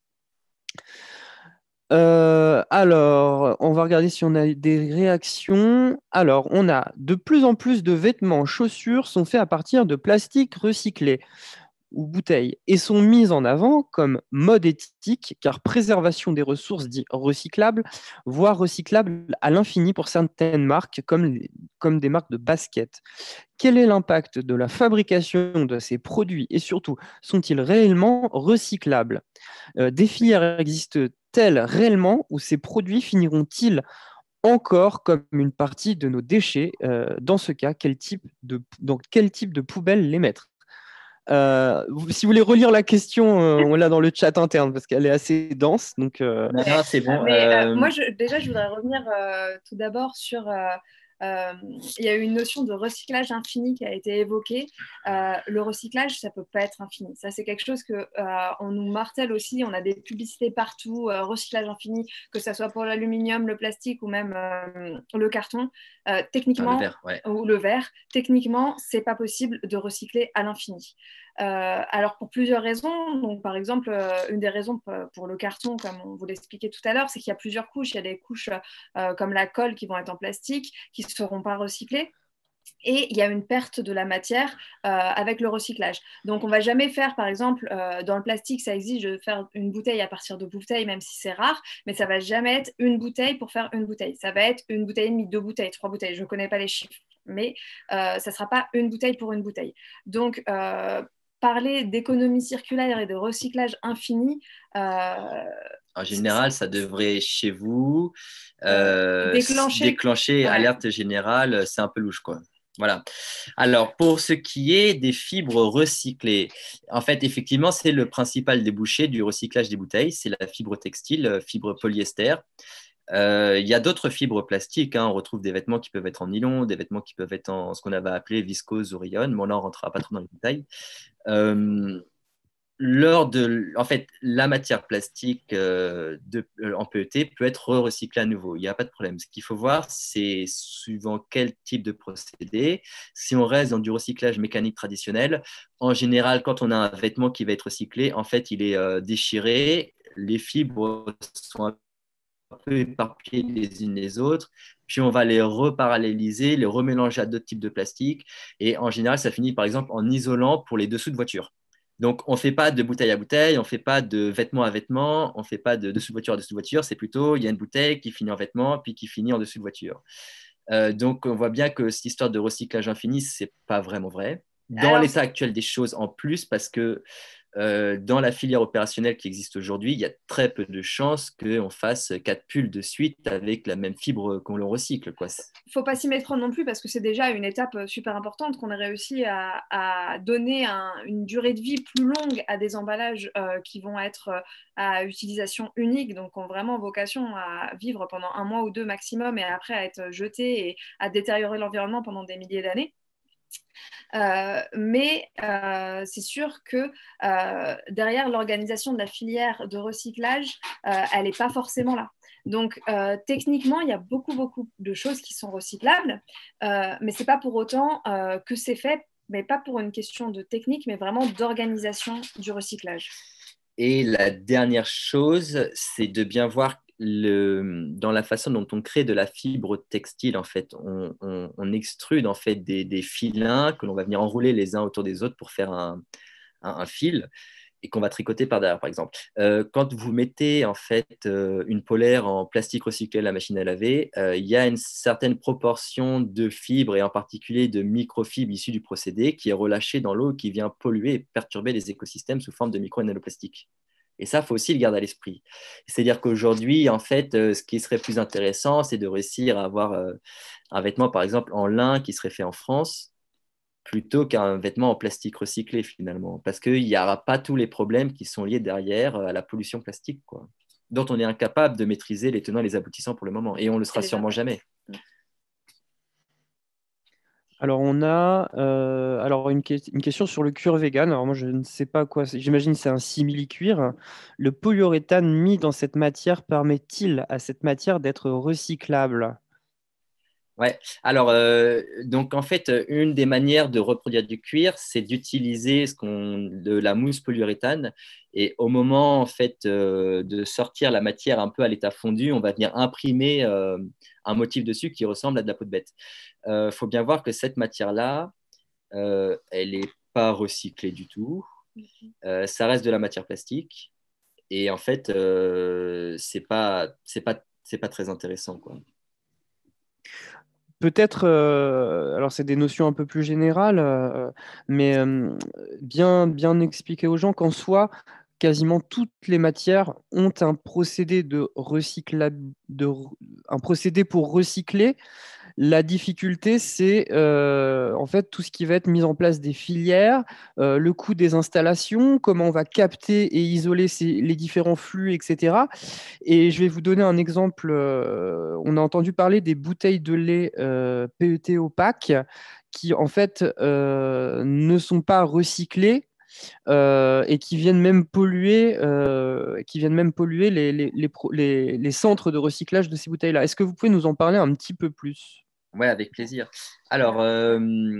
Euh, alors, on va regarder si on a des réactions. Alors, on a de plus en plus de vêtements, chaussures sont faits à partir de plastique recyclé ou bouteilles et sont mises en avant comme mode éthique car préservation des ressources dites recyclables, voire recyclables à l'infini pour certaines marques comme, les- comme des marques de basket. Quel est l'impact de la fabrication de ces produits et surtout, sont-ils réellement recyclables? Euh, des filières existent-elles réellement ou ces produits finiront-ils encore comme une partie de nos déchets? Euh, dans ce cas, quel type de, dans quel type de poubelle les mettre? Euh, si vous voulez relire la question, euh, on l'a dans le chat interne parce qu'elle est assez dense. Donc, euh, Non, non, c'est bon. Mais euh, Euh, moi, je, déjà, je voudrais revenir euh, tout d'abord sur. Euh, euh, il y a eu une notion de recyclage infini qui a été évoquée. Euh, le recyclage, ça peut pas être infini. Ça, c'est quelque chose que euh, on nous martèle aussi. On a des publicités partout, euh, recyclage infini, que ce soit pour l'aluminium, le plastique ou même euh, le carton. Euh, ah, le techniquement, verre, ouais. ou le verre, techniquement, c'est pas possible de recycler à l'infini. Euh, alors pour plusieurs raisons. Donc par exemple, euh, une des raisons pour le carton, comme on vous l'expliquait tout à l'heure, c'est qu'il y a plusieurs couches. Il y a des couches euh, comme la colle qui vont être en plastique, qui ne seront pas recyclées. Et il y a une perte de la matière euh, avec le recyclage. Donc, on ne va jamais faire, par exemple, euh, dans le plastique, ça exige de faire une bouteille à partir de bouteilles, même si c'est rare, mais ça ne va jamais être une bouteille pour faire une bouteille. Ça va être une bouteille et demie, deux bouteilles, trois bouteilles. Je ne connais pas les chiffres, mais euh, ça ne sera pas une bouteille pour une bouteille. Donc, euh, parler d'économie circulaire et de recyclage infini, euh, En général, ça devrait chez vous euh, euh, déclencher. déclencher Ouais. alerte générale. C'est un peu louche, quoi. Voilà. Alors, pour ce qui est des fibres recyclées, en fait, effectivement, c'est le principal débouché du recyclage des bouteilles. C'est la fibre textile, fibre polyester. Euh, il y a d'autres fibres plastiques, hein. On retrouve des vêtements qui peuvent être en nylon, des vêtements qui peuvent être en ce qu'on avait appelé viscose ou rayon, mais là, on ne rentrera pas trop dans les détails. Euh, lors de, en fait, la matière plastique euh, de, euh, en P E T peut être recyclée à nouveau. Il n'y a pas de problème. Ce qu'il faut voir, c'est suivant quel type de procédé. Si on reste dans du recyclage mécanique traditionnel, en général, quand on a un vêtement qui va être recyclé, en fait, il est euh, déchiré. Les fibres sont un peu éparpillées les unes les autres. Puis on va les reparalléliser, les remélanger à d'autres types de plastique. Et en général, ça finit par exemple en isolant pour les dessous de voiture. Donc, on ne fait pas de bouteille à bouteille, on ne fait pas de vêtement à vêtement, on ne fait pas de dessous de voiture à dessous de voiture. C'est plutôt, il y a une bouteille qui finit en vêtement, puis qui finit en dessous de voiture. Euh, donc, on voit bien que cette histoire de recyclage infini, ce n'est pas vraiment vrai. Dans Alors, l'état actuel des choses, en plus, parce que euh, dans la filière opérationnelle qui existe aujourd'hui, il y a très peu de chances qu'on fasse quatre pulls de suite avec la même fibre qu'on le recycle, quoi. Il ne faut pas s'y méprendre non plus parce que c'est déjà une étape super importante qu'on a réussi à, à donner un, une durée de vie plus longue à des emballages euh, qui vont être euh, à utilisation unique, donc ont vraiment vocation à vivre pendant un mois ou deux maximum et après à être jetés et à détériorer l'environnement pendant des milliers d'années. Euh, mais euh, c'est sûr que euh, derrière l'organisation de la filière de recyclage, euh, elle n'est pas forcément là. Donc euh, techniquement, il y a beaucoup, beaucoup de choses qui sont recyclables, euh, mais ce n'est pas pour autant euh, que c'est fait, mais pas pour une question de technique, mais vraiment d'organisation du recyclage. Et la dernière chose, c'est de bien voir le, dans la façon dont on crée de la fibre textile, en fait, on, on, on extrude en fait des, des filins que l'on va venir enrouler les uns autour des autres pour faire un, un, un fil et qu'on va tricoter par derrière, par exemple. Euh, quand vous mettez en fait euh, une polaire en plastique recyclé à la machine à laver, euh, il y a une certaine proportion de fibres et en particulier de microfibres issues du procédé qui est relâchée dans l'eau, qui vient polluer et perturber les écosystèmes sous forme de micro et nanoplastiques. Et ça, il faut aussi le garder à l'esprit. C'est-à-dire qu'aujourd'hui, en fait, euh, ce qui serait plus intéressant, c'est de réussir à avoir euh, un vêtement, par exemple, en lin qui serait fait en France, plutôt qu'un vêtement en plastique recyclé, finalement. Parce qu'il n'y aura pas tous les problèmes qui sont liés derrière euh, à la pollution plastique, quoi, dont on est incapable de maîtriser les tenants et les aboutissants pour le moment. Et on ne le sera sûrement jamais. Alors, on a euh, alors une, que- une question sur le cuir vegan. Alors, moi, je ne sais pas quoi. c'est- J'imagine que c'est un simili-cuir. Le polyuréthane mis dans cette matière permet-il à cette matière d'être recyclable? Ouais. Alors, euh, donc en fait, une des manières de reproduire du cuir, c'est d'utiliser ce qu'on, de la mousse polyuréthane. Et au moment en fait euh, de sortir la matière un peu à l'état fondu, on va venir imprimer euh, un motif dessus qui ressemble à de la peau de bête. Il euh, faut bien voir que cette matière-là, euh, elle n'est pas recyclée du tout. Euh, ça reste de la matière plastique. Et en fait, euh, c'est pas, c'est pas, c'est pas très intéressant, quoi. Peut-être, euh, alors c'est des notions un peu plus générales, euh, mais euh, bien, bien expliquer aux gens qu'en soi, quasiment toutes les matières ont un procédé de recyclable, de, un procédé pour recycler. La difficulté, c'est euh, en fait tout ce qui va être mis en place des filières, euh, le coût des installations, comment on va capter et isoler ces- les différents flux, et cetera. Et je vais vous donner un exemple. euh, on a entendu parler des bouteilles de lait euh, P E T opaques qui en fait euh, ne sont pas recyclées euh, et qui viennent même polluer, euh, qui viennent même polluer les, les, les, pro- les- les centres de recyclage de ces bouteilles-là. Est-ce que vous pouvez nous en parler un petit peu plus? Ouais, avec plaisir. Alors, euh,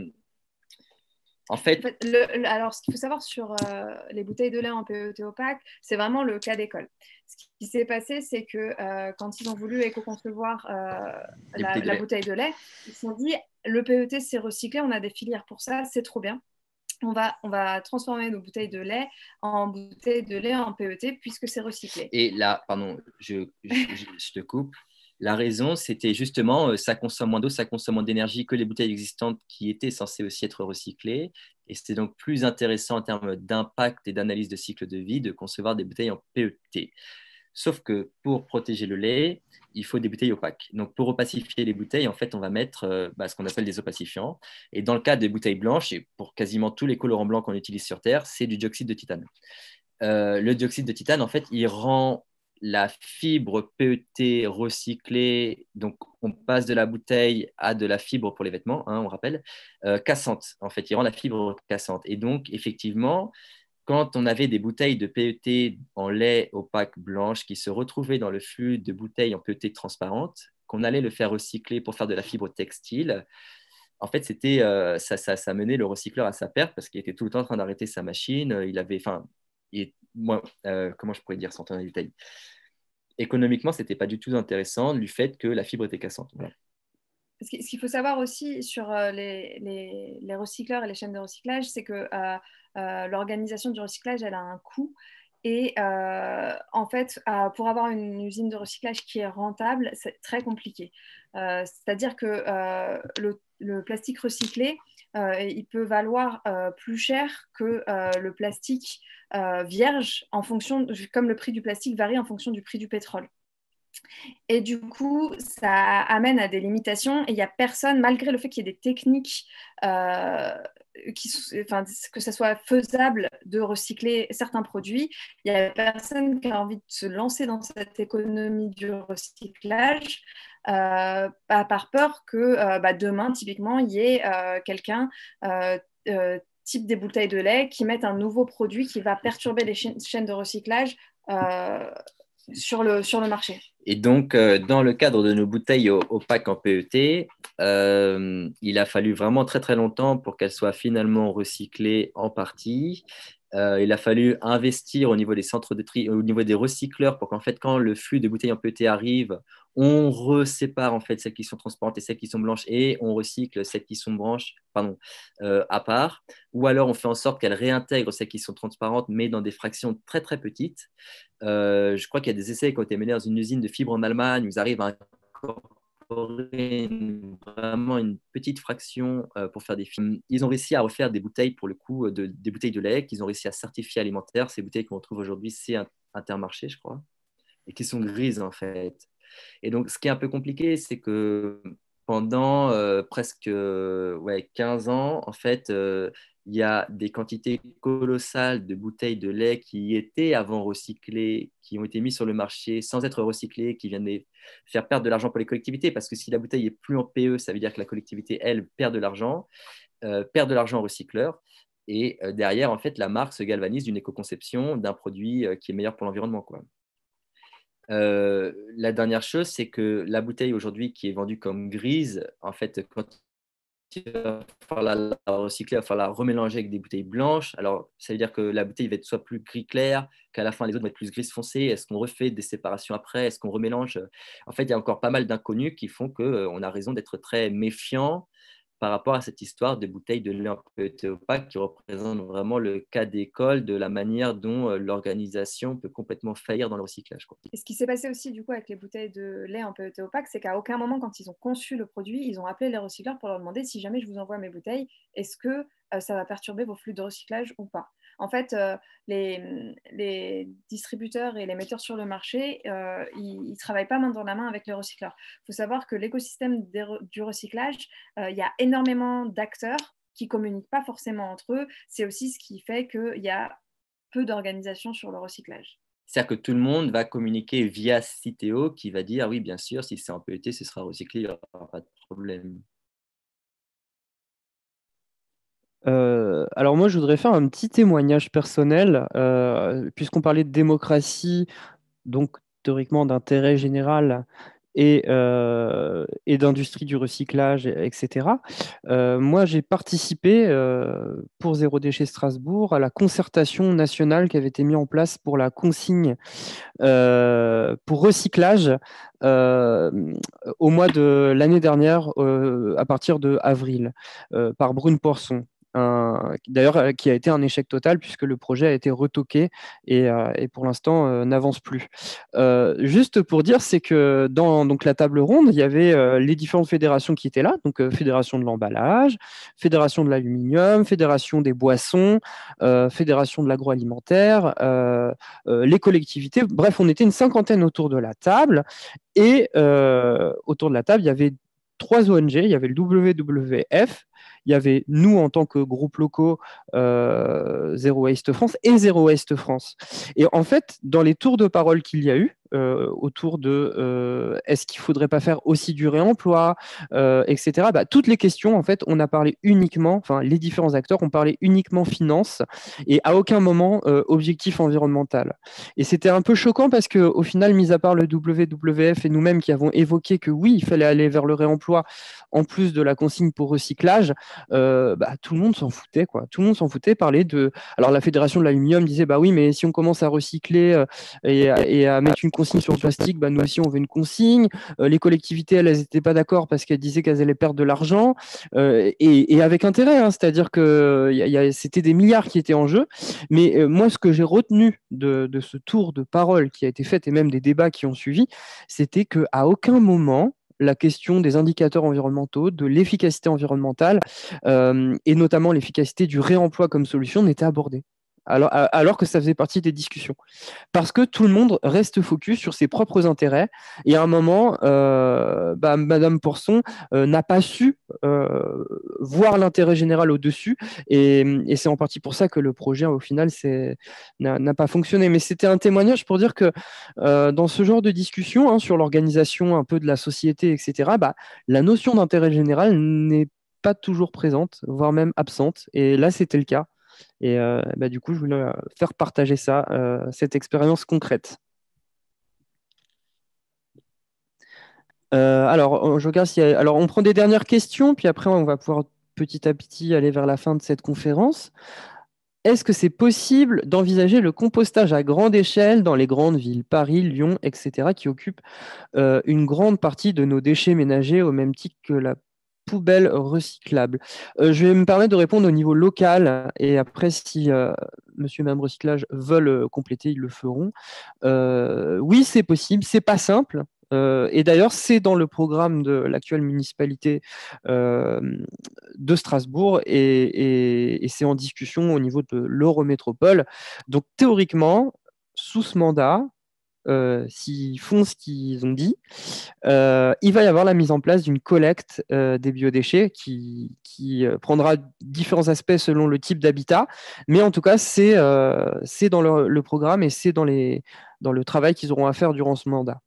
en En fait, fait, le- le- alors, ce qu'il faut savoir sur euh, les bouteilles de lait en P E T opaque, c'est vraiment le cas d'école. Ce qui s'est passé, c'est que euh, quand ils ont voulu éco-concevoir euh, les la, bouteilles de la lait. bouteille de lait, ils se sont dit, le P E T, c'est recyclé, on a des filières pour ça, c'est trop bien. On va, on va transformer nos bouteilles de lait en bouteilles de lait en P E T puisque c'est recyclé. Et là, pardon, je, je, je- je te coupe. La raison, c'était justement, euh, ça consomme moins d'eau, ça consomme moins d'énergie que les bouteilles existantes qui étaient censées aussi être recyclées. Et c'était donc plus intéressant en termes d'impact et d'analyse de cycle de vie de concevoir des bouteilles en P E T. Sauf que pour protéger le lait, il faut des bouteilles opaques. Donc, pour opacifier les bouteilles, en fait, on va mettre euh, bah, ce qu'on appelle des opacifiants. Et dans le cas des bouteilles blanches, et pour quasiment tous les colorants blancs qu'on utilise sur Terre, c'est du dioxyde de titane. Euh, le dioxyde de titane, en fait, il rend la fibre P E T recyclée, donc on passe de la bouteille à de la fibre pour les vêtements, hein, on rappelle, euh, cassante. En fait, il rend la fibre cassante. Et donc, effectivement, quand on avait des bouteilles de P E T en lait opaque blanche qui se retrouvaient dans le flux de bouteilles en P E T transparente, qu'on allait le faire recycler pour faire de la fibre textile, en fait, c'était, euh, ça, ça, ça menait le recycleur à sa perte parce qu'il était tout le temps en train d'arrêter sa machine. Il avait, enfin, il, moi, euh, comment je pourrais dire sans entrer dans les détails. Économiquement, c'était pas du tout intéressant du fait que la fibre était cassante. Voilà. Ce qu'il faut savoir aussi sur euh, les, les, les recycleurs et les chaînes de recyclage, c'est que euh, euh, l'organisation du recyclage, elle a un coût. Et euh, en fait, euh, pour avoir une usine de recyclage qui est rentable, c'est très compliqué. Euh, c'est-à-dire que euh, le, le, plastique recyclé, euh, il peut valoir euh, plus cher que euh, le plastique euh, vierge, en fonction, de, comme le prix du plastique varie en fonction du prix du pétrole. Et du coup, ça amène à des limitations et il n'y a personne, malgré le fait qu'il y ait des techniques, euh, qui, enfin, que ça soit faisable de recycler certains produits, il n'y a personne qui a envie de se lancer dans cette économie du recyclage euh, par peur que euh, bah, demain, typiquement, il y ait euh, quelqu'un, euh, euh, type des bouteilles de lait, qui mette un nouveau produit qui va perturber les chaînes de recyclage euh, sur le, sur le marché. Et donc, euh, dans le cadre de nos bouteilles opaques en P E T, euh, il a fallu vraiment très très longtemps pour qu'elles soient finalement recyclées en partie. Euh, il a fallu investir au niveau des centres de tri, au niveau des recycleurs pour qu'en fait, quand le flux de bouteilles en P E T arrive, on resépare en fait celles qui sont transparentes et celles qui sont blanches et on recycle celles qui sont blanches, pardon, euh, à part. Ou alors on fait en sorte qu'elles réintègrent celles qui sont transparentes, mais dans des fractions très très petites. Euh, je crois qu'il y a des essais qui ont été menés dans une usine de fibres en Allemagne où ils arrivent à une, vraiment une petite fraction euh, pour faire des films. Ils ont réussi à refaire des bouteilles, pour le coup, de, des bouteilles de lait qu'ils ont réussi à certifier alimentaires. Ces bouteilles qu'on retrouve aujourd'hui, c'est Intermarché, je crois, et qui sont grises, en fait. Et donc, ce qui est un peu compliqué, c'est que pendant euh, presque euh, ouais, quinze ans, en fait, euh, il y a des quantités colossales de bouteilles de lait qui étaient avant recyclées, qui ont été mises sur le marché sans être recyclées, qui viennent de faire perdre de l'argent pour les collectivités, parce que si la bouteille est plus en P E, ça veut dire que la collectivité, elle, perd de l'argent, euh, perd de l'argent aux recycleurs. Et euh, derrière, en fait, la marque se galvanise d'une éco-conception d'un produit euh, qui est meilleur pour l'environnement, quoi. Euh, la dernière chose, c'est que la bouteille aujourd'hui qui est vendue comme grise, en fait, quand il va falloir la, la recycler, il va falloir la remélanger avec des bouteilles blanches. Alors, ça veut dire que la bouteille va être soit plus gris clair, qu'à la fin, les autres vont être plus gris foncé. Est-ce qu'on refait des séparations après? Est-ce qu'on remélange? En fait, il y a encore pas mal d'inconnus qui font qu'on a raison d'être très méfiant par rapport à cette histoire de bouteilles de lait en P E T opaque qui représente vraiment le cas d'école de la manière dont l'organisation peut complètement faillir dans le recyclage, quoi. Et ce qui s'est passé aussi du coup avec les bouteilles de lait en P E T opaque, c'est qu'à aucun moment, quand ils ont conçu le produit, ils ont appelé les recycleurs pour leur demander si jamais je vous envoie mes bouteilles, est-ce que euh, ça va perturber vos flux de recyclage ou pas. En fait, euh, les, les distributeurs et les metteurs sur le marché, euh, ils ne travaillent pas main dans la main avec les recycleurs. Il faut savoir que l'écosystème du recyclage, euh, il y a énormément d'acteurs qui ne communiquent pas forcément entre eux. C'est aussi ce qui fait qu'il y a peu d'organisation sur le recyclage. C'est-à-dire que tout le monde va communiquer via Citeo qui va dire, oui, bien sûr, si c'est en P E T, ce sera recyclé, il n'y aura pas de problème. Euh, alors moi, je voudrais faire un petit témoignage personnel, euh, puisqu'on parlait de démocratie, donc théoriquement d'intérêt général et, euh, et d'industrie du recyclage, et cetera. Euh, moi, j'ai participé euh, pour Zéro Déchet Strasbourg à la concertation nationale qui avait été mise en place pour la consigne euh, pour recyclage euh, au mois de l'année dernière, euh, à partir de avril, euh, par Brune Poisson. D'ailleurs, qui a été un échec total puisque le projet a été retoqué et, euh, et pour l'instant euh, n'avance plus. Euh, juste pour dire, c'est que dans donc, la table ronde, il y avait euh, les différentes fédérations qui étaient là, donc euh, fédération de l'emballage, fédération de l'aluminium, fédération des boissons, euh, fédération de l'agroalimentaire, euh, euh, les collectivités. Bref, on était une cinquantaine autour de la table et euh, autour de la table, il y avait trois O N G. Il y avait le W W F, il y avait nous en tant que groupe locaux, euh, Zero Waste France et Zero Waste France. Et en fait, dans les tours de parole qu'il y a eu euh, autour de euh, est-ce qu'il ne faudrait pas faire aussi du réemploi, euh, et cetera. Bah, toutes les questions, en fait, on a parlé uniquement, enfin les différents acteurs ont parlé uniquement finance et à aucun moment euh, objectif environnemental. Et c'était un peu choquant parce qu'au final, mis à part le W W F et nous-mêmes qui avons évoqué que oui, il fallait aller vers le réemploi en plus de la consigne pour recyclage, euh, bah, tout le monde s'en foutait, quoi. Tout le monde s'en foutait, parler de... Alors la Fédération de l'aluminium disait, bah oui, mais si on commence à recycler euh, et, et, à mettre une consigne sur le plastique, bah, nous aussi on veut une consigne. Euh, les collectivités, elles n'étaient pas d'accord parce qu'elles disaient qu'elles allaient perdre de l'argent, euh, et, et, avec intérêt, hein, c'est-à-dire que y a, y a, c'était des milliards qui étaient en jeu. Mais euh, moi, ce que j'ai retenu de, de ce tour de parole qui a été fait et même des débats qui ont suivi, c'était qu'à aucun moment, la question des indicateurs environnementaux, de l'efficacité environnementale euh, et notamment l'efficacité du réemploi comme solution n'était abordée. Alors, alors que ça faisait partie des discussions. Parce que tout le monde reste focus sur ses propres intérêts. Et à un moment, euh, bah, Madame Poisson euh, n'a pas su euh, voir l'intérêt général au-dessus. Et, et c'est en partie pour ça que le projet, au final, n'a pas fonctionné. Mais c'était un témoignage pour dire que euh, dans ce genre de discussion hein, sur l'organisation un peu de la société, et cetera, bah, la notion d'intérêt général n'est pas toujours présente, voire même absente. Et là, c'était le cas. Et euh, bah, du coup, je voulais faire partager ça, euh, cette expérience concrète. Euh, alors, je regarde s'il y a... alors, on prend des dernières questions, puis après, on va pouvoir petit à petit aller vers la fin de cette conférence. est-ce que c'est possible d'envisager le compostage à grande échelle dans les grandes villes, Paris, Lyon, et cetera, qui occupent euh, une grande partie de nos déchets ménagers au même titre que la poubelle recyclable? Euh, je vais me permettre de répondre au niveau local et après, si euh, Monsieur et Madame Recyclage veulent euh, compléter, ils le feront. Euh, oui, c'est possible, c'est pas simple. Euh, et d'ailleurs, c'est dans le programme de l'actuelle municipalité euh, de Strasbourg et, et- et c'est en discussion au niveau de l'Eurométropole. Donc théoriquement, sous ce mandat, euh, s'ils font ce qu'ils ont dit, euh, il va y avoir la mise en place d'une collecte euh, des biodéchets qui, qui euh, prendra différents aspects selon le type d'habitat. Mais en tout cas, c'est euh, c'est dans le, le programme et c'est dans, les, dans le travail qu'ils auront à faire durant ce mandat.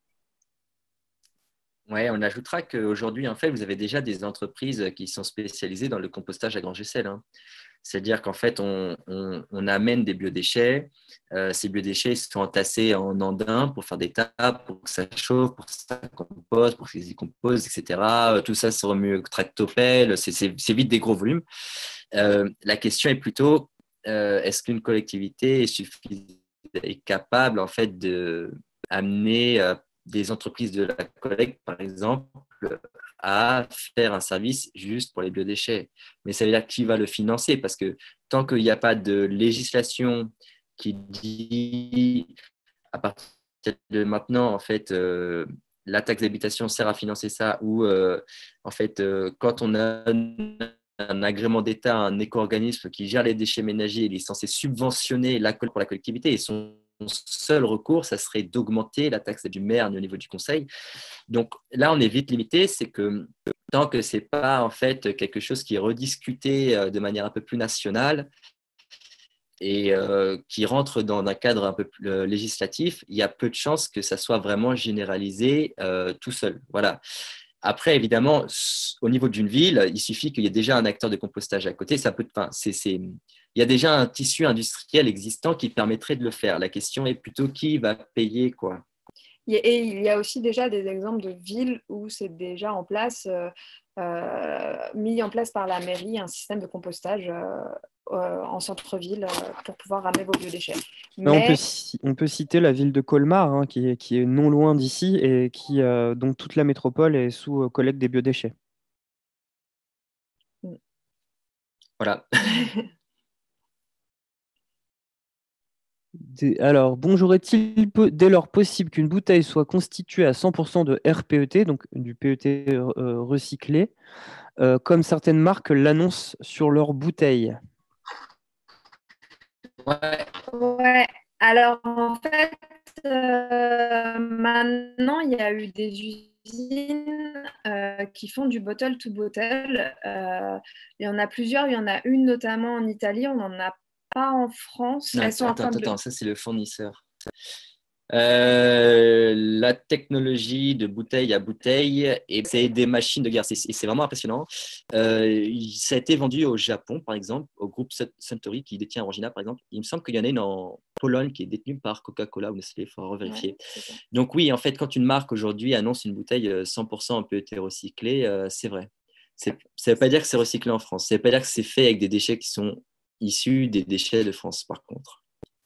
Ouais, on ajoutera qu'aujourd'hui, en fait, vous avez déjà des entreprises qui sont spécialisées dans le compostage à grande échelle, hein. C'est-à-dire qu'en fait, on, on- on amène des biodéchets. Euh, ces biodéchets sont entassés en andin pour faire des tables, pour que ça chauffe, pour que ça compose, pour qu'ils y composent, et cetera. Euh, Tout ça se remue au tractopelle. C'est c'est- c'est vite des gros volumes. Euh, la question est plutôt, euh, est-ce qu'une collectivité est suffisante, est capable en fait de amener euh, des entreprises de la collecte, par exemple, à faire un service juste pour les biodéchets. Mais ça veut dire qui va le financer parce que tant qu'il n'y a pas de législation qui dit à partir de maintenant, en fait, euh, la taxe d'habitation sert à financer ça ou euh, en fait, euh, quand on a un agrément d'État, un éco-organisme qui gère les déchets ménagers, il est censé subventionner la colle pour la collectivité et son seul recours, ça serait d'augmenter la taxe du maire au niveau du conseil. Donc là, on est vite limité, c'est que tant que ce n'est pas en fait quelque chose qui est rediscuté euh, de manière un peu plus nationale et euh, qui rentre dans un cadre un peu plus euh, législatif, il y a peu de chances que ça soit vraiment généralisé euh, tout seul. Voilà. Après, évidemment, au niveau d'une ville, il suffit qu'il y ait déjà un acteur de compostage à côté. Ça peut, enfin, c'est, c'est, il y a déjà un tissu industriel existant qui permettrait de le faire. La question est plutôt qui va payer quoi. Et il y a aussi déjà des exemples de villes où c'est déjà en place, euh, euh, mis en place par la mairie, un système de compostage euh, euh, en centre-ville euh, pour pouvoir ramener vos biodéchets. Mais on peut, Mais ci- on peut citer la ville de Colmar, hein, qui est, qui est non loin d'ici et qui, euh, dont toute la métropole est sous euh, collecte des biodéchets. Voilà. Des- Alors, bonjour, est-il po- dès lors possible qu'une bouteille soit constituée à cent pour cent de R P E T, donc du P E T euh, recyclé, euh, comme certaines marques l'annoncent sur leurs bouteilles? Ouais. ouais, alors en fait, euh, maintenant, il y a eu des usines euh, qui font du bottle to bottle. Euh, il y en a plusieurs, il y en a une notamment en Italie, on n'en a pas en France. Non, Elles sont en attends, train de attends, le... ça c'est le fournisseur. Euh, la technologie de bouteille à bouteille, et c'est des machines de guerre. C'est, c'est vraiment impressionnant. Euh, ça a été vendu au Japon, par exemple, au groupe Suntory qui détient Orangina, par exemple. Il me semble qu'il y en a une en Pologne qui est détenue par Coca-Cola ou Nestlé, il faut revérifier. Ouais, Donc oui, en fait, quand une marque aujourd'hui annonce une bouteille cent pour cent en P E T recyclée, euh, c'est vrai. C'est, ça ne veut pas dire que c'est recyclé en France. Ça ne veut pas dire que c'est fait avec des déchets qui sont issus des déchets de France, par contre.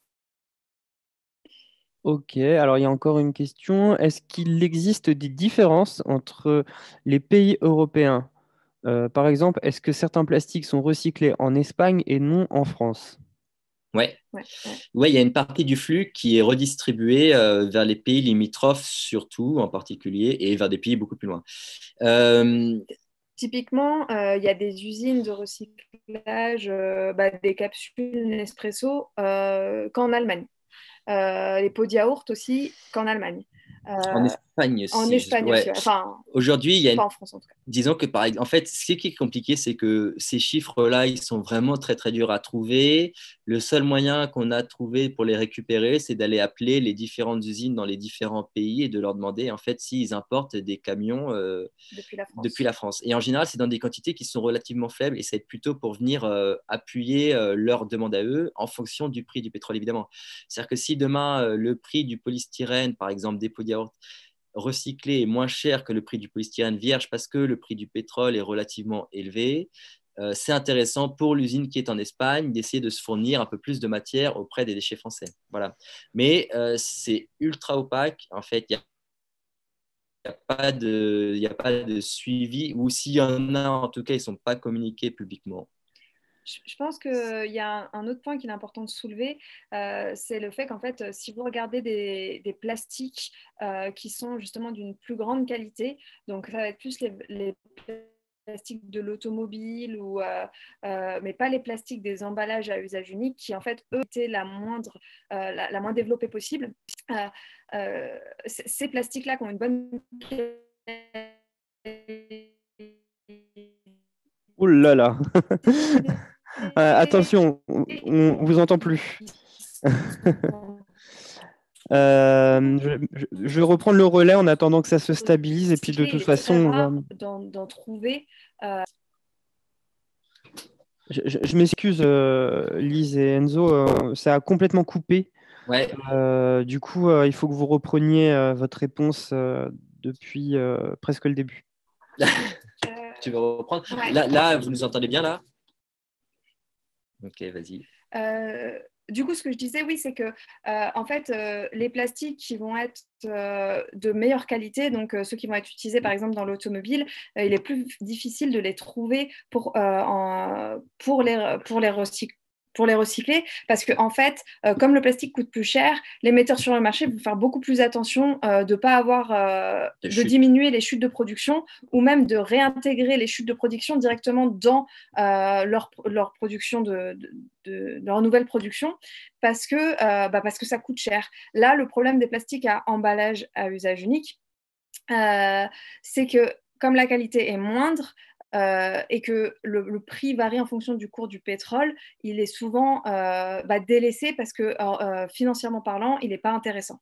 Ok, alors il y a encore une question. Est-ce qu'il existe des différences entre les pays européens? Euh, par exemple, est-ce que certains plastiques sont recyclés en Espagne et non en France? Ouais. ouais, ouais. Ouais, il y a une partie du flux qui est redistribuée euh, vers les pays limitrophes, surtout en particulier, et vers des pays beaucoup plus loin. Euh, Typiquement, euh, il y a des usines de recyclage euh, bah, des capsules Nespresso euh, qu'en Allemagne. Euh, les pots de yaourt aussi qu'en Allemagne. en Euh, Espagne en aussi. je- Espagne aussi, Ouais. ouais. Enfin, Aujourd'hui, il y a une pas en France en tout cas. disons que par exemple, en fait, ce qui est compliqué, c'est que ces chiffres-là, ils sont vraiment très très durs à trouver. Le seul moyen qu'on a trouvé pour les récupérer, c'est d'aller appeler les différentes usines dans les différents pays et de leur demander en fait s'ils importent des camions euh, Depuis la France. depuis la France. Et en général, c'est dans des quantités qui sont relativement faibles et ça aide plutôt pour venir euh, appuyer euh, leur demande à eux en fonction du prix du pétrole, évidemment. C'est-à-dire que si demain, euh, le prix du polystyrène, par exemple, des pots de yaourt, recyclé est moins cher que le prix du polystyrène vierge parce que le prix du pétrole est relativement élevé, euh, c'est intéressant pour l'usine qui est en Espagne d'essayer de se fournir un peu plus de matière auprès des déchets français. Voilà. Mais euh, c'est ultra opaque. En fait, il y a il n'y a pas de, il y a pas de suivi, ou s'il y en a, en tout cas, ils ne sont pas communiqués publiquement. Je pense qu'il y a un autre point qu'il est important de soulever, euh, c'est le fait qu'en fait, si vous regardez des, des plastiques euh, qui sont justement d'une plus grande qualité, donc ça va être plus les, les plastiques de l'automobile, ou, euh, euh, mais pas les plastiques des emballages à usage unique, qui en fait, eux, étaient la moindre, euh, la, la moins développée possible. Euh, euh, ces plastiques-là qui ont une bonne Ouh là là. Euh, attention, on, on vous entend plus. Euh, je, je, je vais reprendre le relais en attendant que ça se stabilise et puis de toute façon, on va... d'en trouver. Euh... Je, je, je m'excuse, euh, Lise et Enzo, euh, ça a complètement coupé. Ouais. Euh, du coup, euh, il faut que vous repreniez euh, votre réponse euh, depuis euh, presque le début. Tu veux reprendre? Ouais. Là, là, vous nous entendez bien là? Ok, vas-y. Euh, du coup, ce que je disais, oui, c'est que euh, en fait, euh, les plastiques qui vont être euh, de meilleure qualité, donc euh, ceux qui vont être utilisés par exemple dans l'automobile, euh, il est plus difficile de les trouver pour, euh, en, pour, les, pour les recycler. pour les recycler, parce que en fait, euh, comme le plastique coûte plus cher, les metteurs sur le marché vont faire beaucoup plus attention euh, de ne pas avoir, euh, de, de diminuer les chutes de production, ou même de réintégrer les chutes de production directement dans euh, leur, leur production de, de, de, de leur nouvelle production, parce que, euh, bah parce que ça coûte cher. Là, le problème des plastiques à emballage à usage unique, euh, c'est que comme la qualité est moindre, Euh, et que le, le prix varie en fonction du cours du pétrole, il est souvent euh, bah, délaissé parce que euh, financièrement parlant, il n'est pas intéressant.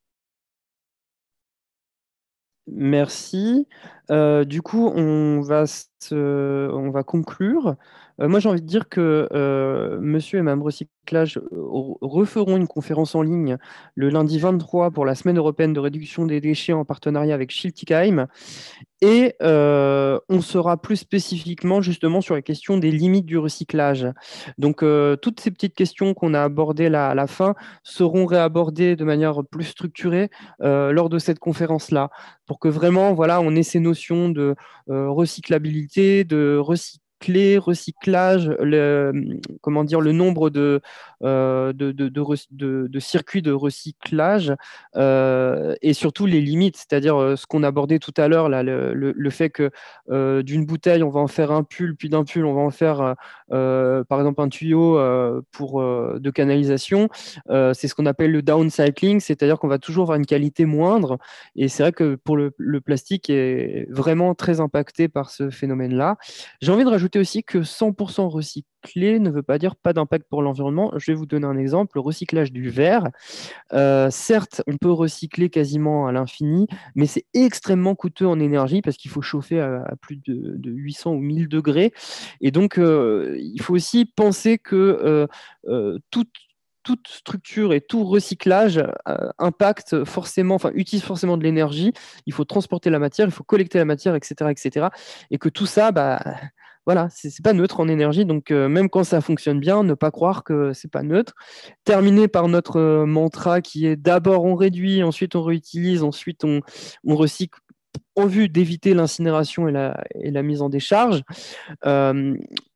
Merci. Euh, du coup, on va, se, on va conclure. Euh, moi, j'ai envie de dire que euh, Monsieur et Madame Recyclage euh, referont une conférence en ligne le lundi vingt-trois pour la Semaine européenne de réduction des déchets en partenariat avec Schiltigheim. Et euh, on sera plus spécifiquement justement sur les questions des limites du recyclage. Donc, euh, toutes ces petites questions qu'on a abordées là, à la fin seront réabordées de manière plus structurée euh, lors de cette conférence-là, pour que vraiment, voilà, on ait ces notions de euh, recyclabilité, de recyclage, recyclage, le, comment dire, le nombre de, euh, de, de, de, de, de circuits de recyclage euh, et surtout les limites, c'est-à-dire euh, ce qu'on abordait tout à l'heure, là, le, le, le fait que euh, d'une bouteille, on va en faire un pull, puis d'un pull, on va en faire euh, par exemple un tuyau euh, pour, euh, de canalisation. Euh, c'est ce qu'on appelle le downcycling, c'est-à-dire qu'on va toujours avoir une qualité moindre. Et c'est vrai que pour le, le plastique est vraiment très impacté par ce phénomène-là. J'ai envie de rajouter aussi que cent pour cent recyclé ne veut pas dire pas d'impact pour l'environnement. Je vais vous donner un exemple, le recyclage du verre. Euh, certes, on peut recycler quasiment à l'infini, mais c'est extrêmement coûteux en énergie parce qu'il faut chauffer à, à plus de, de huit cents ou mille degrés. Et donc, euh, il faut aussi penser que euh, euh, toute toute structure et tout recyclage euh, impacte forcément, enfin utilise forcément de l'énergie. Il faut transporter la matière, il faut collecter la matière, et cetera, et cetera. Et que tout ça, bah, voilà, c'est c'est pas neutre en énergie. Donc euh, même quand ça fonctionne bien, ne pas croire que c'est pas neutre. Terminer par notre euh, mantra qui est d'abord on réduit, ensuite on réutilise, ensuite on, on recycle en vue d'éviter l'incinération et la, et la mise en décharge. Euh,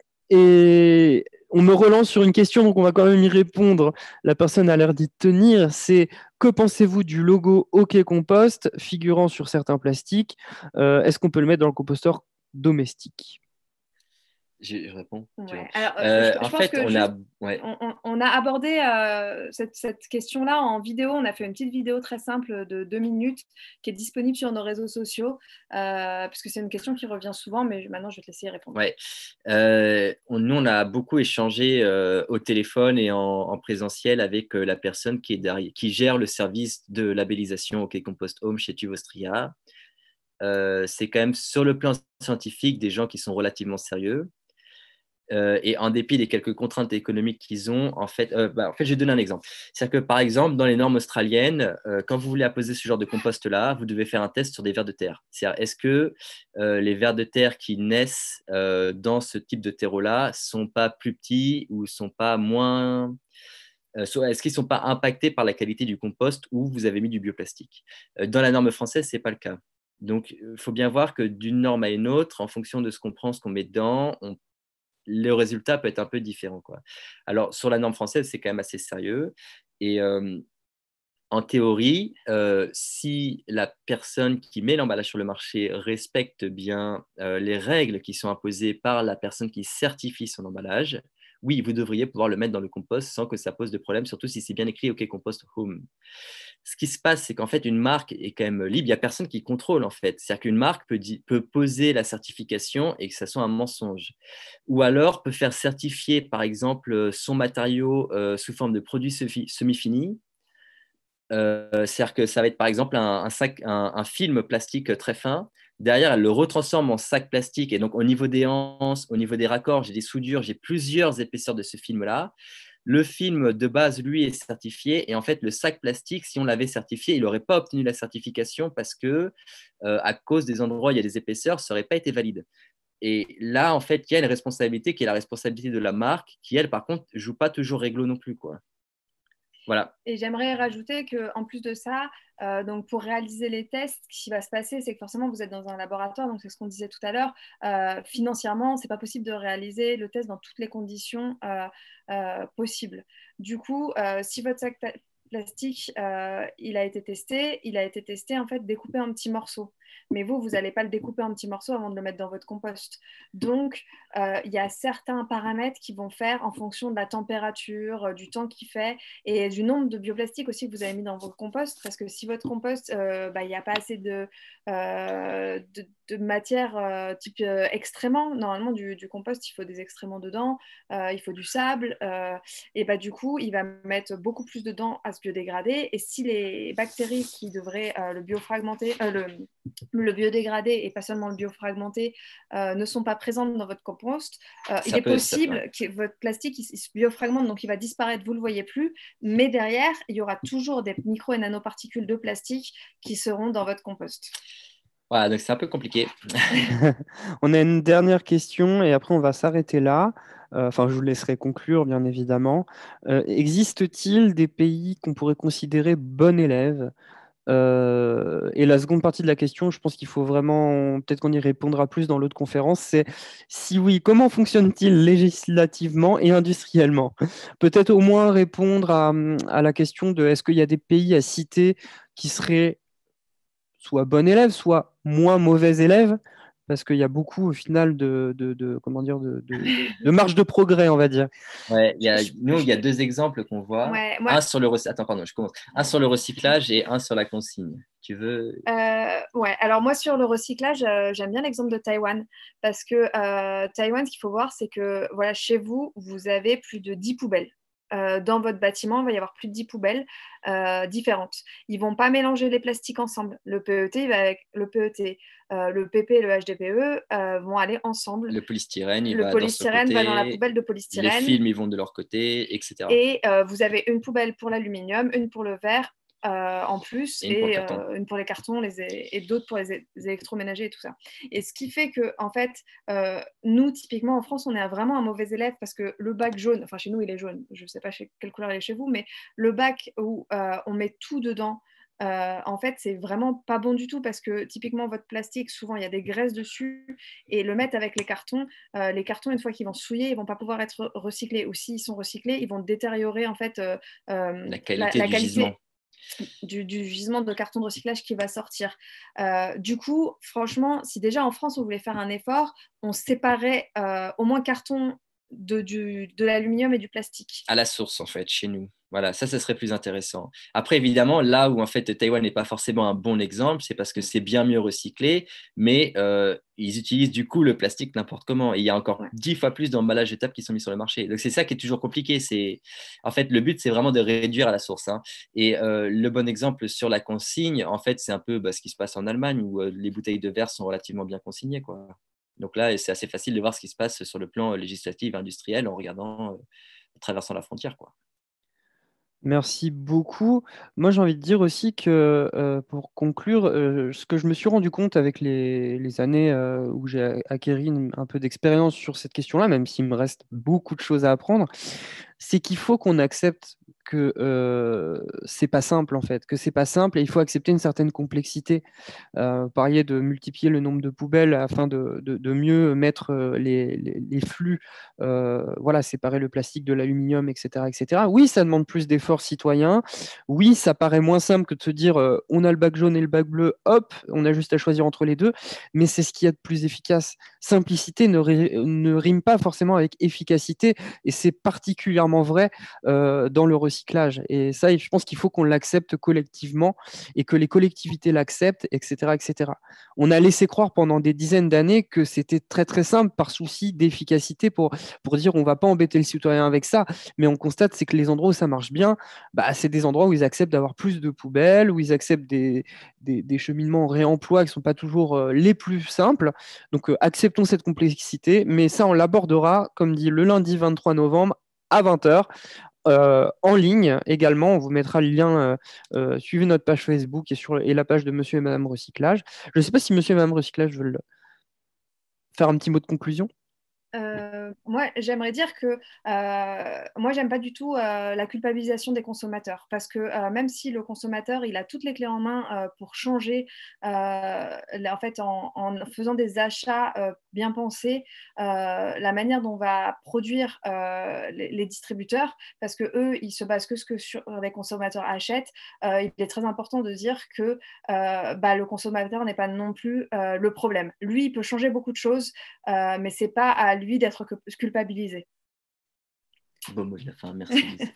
et on me relance sur une question, donc on va quand même y répondre. La personne a l'air d'y tenir. C'est que pensez-vous du logo OK Compost figurant sur certains plastiques? Euh, Est-ce qu'on peut le mettre dans le composteur domestique? Je, je réponds. Ouais. Alors, euh, je, je en pense fait, que on juste, a, ouais. on, on, on a abordé euh, cette, cette question-là en vidéo. On a fait une petite vidéo très simple de deux minutes qui est disponible sur nos réseaux sociaux, euh, parce que c'est une question qui revient souvent, mais maintenant je vais te laisser y répondre. Ouais. Euh, on, nous, on a beaucoup échangé euh, au téléphone et en, en présentiel avec euh, la personne qui, est derrière, qui gère le service de labellisation OK Compost Home chez Tuvostria. Euh, c'est quand même sur le plan scientifique des gens qui sont relativement sérieux. Euh, et en dépit des quelques contraintes économiques qu'ils ont, en fait, euh, bah, en fait, je vais donner un exemple. C'est-à-dire que, par exemple, dans les normes australiennes, euh, quand vous voulez apposer ce genre de compost-là, vous devez faire un test sur des vers de terre. C'est-à-dire, est-ce que euh, les vers de terre qui naissent euh, dans ce type de terreau-là sont pas plus petits ou sont pas moins... euh, est-ce qu'ils ne sont pas impactés par la qualité du compost où vous avez mis du bioplastique? Euh, Dans la norme française, ce n'est pas le cas. Donc, il faut bien voir que d'une norme à une autre, en fonction de ce qu'on prend, ce qu'on met dedans, on le résultat peut être un peu différent, quoi. Alors, sur la norme française, c'est quand même assez sérieux. Et euh, en théorie, euh, si la personne qui met l'emballage sur le marché respecte bien euh, les règles qui sont imposées par la personne qui certifie son emballage, oui, vous devriez pouvoir le mettre dans le compost sans que ça pose de problème, surtout si c'est bien écrit OK Compost Home. Ce qui se passe, c'est qu'en fait, une marque est quand même libre. Il n'y a personne qui contrôle, en fait. C'est-à-dire qu'une marque peut, peut poser la certification et que ça soit un mensonge. Ou alors peut faire certifier, par exemple, son matériau euh, sous forme de produit semi-fini. Euh, c'est-à-dire que ça va être, par exemple, un, un, sac, un, un film plastique très fin. Derrière, elle le retransforme en sac plastique. Et donc, au niveau des anses, au niveau des raccords, j'ai des soudures, j'ai plusieurs épaisseurs de ce film-là. Le film de base, lui, est certifié. Et en fait, le sac plastique, si on l'avait certifié, il n'aurait pas obtenu la certification parce que, euh, à cause des endroits où il y a des épaisseurs, ça n'aurait pas été valide. Et là, en fait, il y a une responsabilité qui est la responsabilité de la marque, qui, elle, par contre, ne joue pas toujours réglo non plus, quoi. Voilà. Et j'aimerais rajouter qu'en plus de ça, euh, donc pour réaliser les tests, ce qui va se passer, c'est que forcément, vous êtes dans un laboratoire, donc c'est ce qu'on disait tout à l'heure. Euh, financièrement, ce n'est pas possible de réaliser le test dans toutes les conditions euh, euh, possibles. Du coup, euh, si votre sac plastique, euh, il a été testé, il a été testé en fait découpé en petits morceaux. Mais vous, vous n'allez pas le découper en petits morceaux avant de le mettre dans votre compost. Donc, euh, il y a certains paramètres qui vont faire en fonction de la température, euh, du temps qu'il fait et du nombre de bioplastiques aussi que vous avez mis dans votre compost. Parce que si votre compost, euh, bah, il n'y a pas assez de, euh, de, de matière euh, type euh, excréments, normalement du, du compost, il faut des excréments dedans, euh, il faut du sable. Euh, et bah, du coup, il va mettre beaucoup plus dedans à se biodégrader. Et si les bactéries qui devraient euh, le biofragmenter, euh, le, le biodégrader et pas seulement le biofragmenter euh, ne sont pas présentes dans votre compost, euh, il est peut, possible que votre plastique il, il se biofragmente, donc il va disparaître, vous ne le voyez plus, mais derrière, il y aura toujours des micro et nanoparticules de plastique qui seront dans votre compost. Voilà, donc c'est un peu compliqué. On a une dernière question et après on va s'arrêter là. Euh, Enfin, je vous laisserai conclure, bien évidemment. Euh, existe-t-il des pays qu'on pourrait considérer bons élèves? Euh, et la seconde partie de la question, je pense qu'il faut vraiment, peut-être qu'on y répondra plus dans l'autre conférence, c'est si oui, comment fonctionne-t-il législativement et industriellement? Peut-être au moins répondre à, à la question de est-ce qu'il y a des pays à citer qui seraient soit bon élève, soit moins mauvais élève, parce qu'il y a beaucoup au final de, de, de- comment dire, de, de, de marge de progrès, on va dire. Ouais, il y a, Je- nous, je- il y a deux exemples qu'on voit. Ouais, moi, Un sur le recy- Attends, pardon, je commence. Un sur le recyclage et un sur la consigne. Tu veux? Euh, ouais, alors moi sur le recyclage, euh, j'aime bien l'exemple de Taïwan parce que euh, Taïwan, ce qu'il faut voir, c'est que voilà, chez vous, vous avez plus de dix poubelles. Euh, dans votre bâtiment, il va y avoir plus de dix poubelles euh, différentes. Ils vont pas mélanger les plastiques ensemble. Le P E T il va avec le P E T, euh, le P P et le H D P E euh, vont aller ensemble. Le polystyrène, il Le va dans ce polystyrène va dans la côté. poubelle de Les polystyrène. films, ils vont de leur côté, et cetera. Et euh, vous avez une poubelle pour l'aluminium, une pour le verre euh, en plus, Et une pour le et carton. euh, une pour les cartons les, et d'autres pour les, les électroménagers et tout ça. Et ce qui fait que, en fait, euh, nous, typiquement en France, on est vraiment un mauvais élève parce que le bac jaune, enfin chez nous, il est jaune, je ne sais pas chez, quelle couleur il est chez vous, mais le bac où euh, on met tout dedans, euh, en fait, c'est vraiment pas bon du tout parce que typiquement votre plastique, souvent il y a des graisses dessus et le mettre avec les cartons, euh, les cartons une fois qu'ils vont souiller, ils vont pas pouvoir être recyclés ou s'ils sont recyclés, ils vont détériorer en fait euh, euh, La qualité la, la du qualité gisement. du, du gisement de carton de recyclage qui va sortir. Euh, du coup, franchement, si déjà en France on voulait faire un effort, on séparait euh, au moins carton de, du, de l'aluminium et du plastique. À la source, en fait, chez nous. Voilà, ça, ça serait plus intéressant. Après, évidemment, là où en fait Taïwan n'est pas forcément un bon exemple, c'est parce que c'est bien mieux recyclé, mais euh, ils utilisent du coup le plastique n'importe comment. Et il y a encore Ouais. dix fois plus d'emballages étapes qui sont mis sur le marché. Donc c'est ça qui est toujours compliqué. C'est en fait le but, c'est vraiment de réduire à la source. Hein. Et euh, le bon exemple sur la consigne, en fait, c'est un peu bah, ce qui se passe en Allemagne où euh, les bouteilles de verre sont relativement bien consignées, quoi. Donc là, c'est assez facile de voir ce qui se passe sur le plan législatif, industriel, en regardant, euh, en traversant la frontière, quoi. Merci beaucoup. Moi, j'ai envie de dire aussi que, euh, pour conclure, euh, ce que je me suis rendu compte avec les, les années euh, où j'ai acquéri une- un peu d'expérience sur cette question-là, même s'il me reste beaucoup de choses à apprendre, c'est qu'il faut qu'on accepte que euh, c'est pas simple en fait, que c'est pas simple et il faut accepter une certaine complexité. Euh, vous parliez de multiplier le nombre de poubelles afin de, de- de mieux mettre euh, les, les- les flux, euh, voilà, séparer le plastique de l'aluminium, et cetera, et cetera. Oui, ça demande plus d'efforts citoyens. Oui, ça paraît moins simple que de se dire euh, on a le bac jaune et le bac bleu, hop, on a juste à choisir entre les deux, mais c'est ce qu'il y a de plus efficace. Simplicité ne, ri- ne rime pas forcément avec efficacité et c'est particulièrement vrai euh, dans le recyclage. Et ça, je pense qu'il faut qu'on l'accepte collectivement et que les collectivités l'acceptent, et cetera, et cetera. On a laissé croire pendant des dizaines d'années que c'était très très simple par souci d'efficacité pour, pour dire on va pas embêter le citoyen avec ça, mais on constate c'est que les endroits où ça marche bien, bah, c'est des endroits où ils acceptent d'avoir plus de poubelles, où ils acceptent des, des, des cheminements en réemploi qui ne sont pas toujours euh, les plus simples. Donc euh, acceptons cette complexité, mais ça on l'abordera, comme dit, le lundi vingt-trois novembre à vingt heures euh, en ligne également. On vous mettra le lien. Euh, euh, suivez notre page Facebook et, sur, et la page de Monsieur et Madame Recyclage. Je ne sais pas si Monsieur et Madame Recyclage veulent faire un petit mot de conclusion. Euh, moi, j'aimerais dire que euh, moi, j'aime pas du tout euh, la culpabilisation des consommateurs parce que euh, même si le consommateur il a toutes les clés en main euh, pour changer, euh, là, en fait, en, en faisant des achats euh, bien pensés, euh, la manière dont on va produire euh, les, les distributeurs, parce que eux, ils se basent que ce que sur, les consommateurs achètent. Euh, il est très important de dire que euh, bah, le consommateur n'est pas non plus euh, le problème. Lui, il peut changer beaucoup de choses, euh, mais c'est pas à lui d'être culpabilisé. Bon mot de la fin, merci Lise.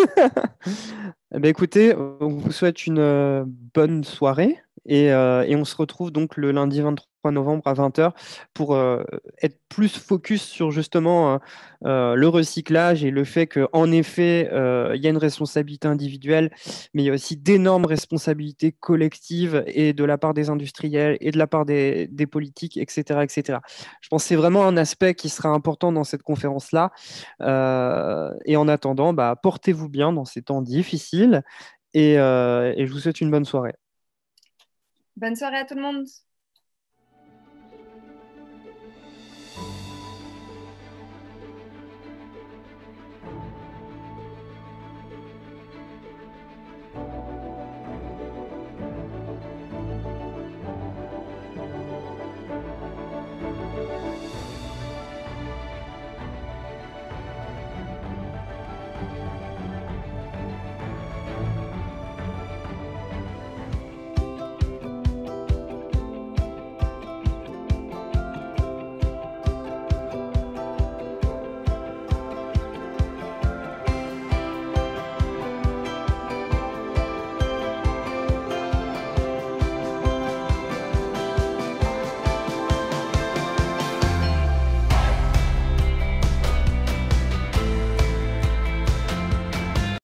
Eh ben, écoutez, on vous souhaite une euh, bonne soirée et, euh, et on se retrouve donc le lundi vingt-trois novembre à vingt heures pour euh, être plus focus sur justement euh, euh, le recyclage et le fait qu'en effet, euh, il y a une responsabilité individuelle, mais il y a aussi d'énormes responsabilités collectives et de la part des industriels et de la part des, des politiques, et cetera, et cetera. Je pense que c'est vraiment un aspect qui sera important dans cette conférence-là. Euh, et en attendant, bah, portez-vous bien dans ces temps difficiles et, euh, et je vous souhaite une bonne soirée. Bonne soirée à tout le monde.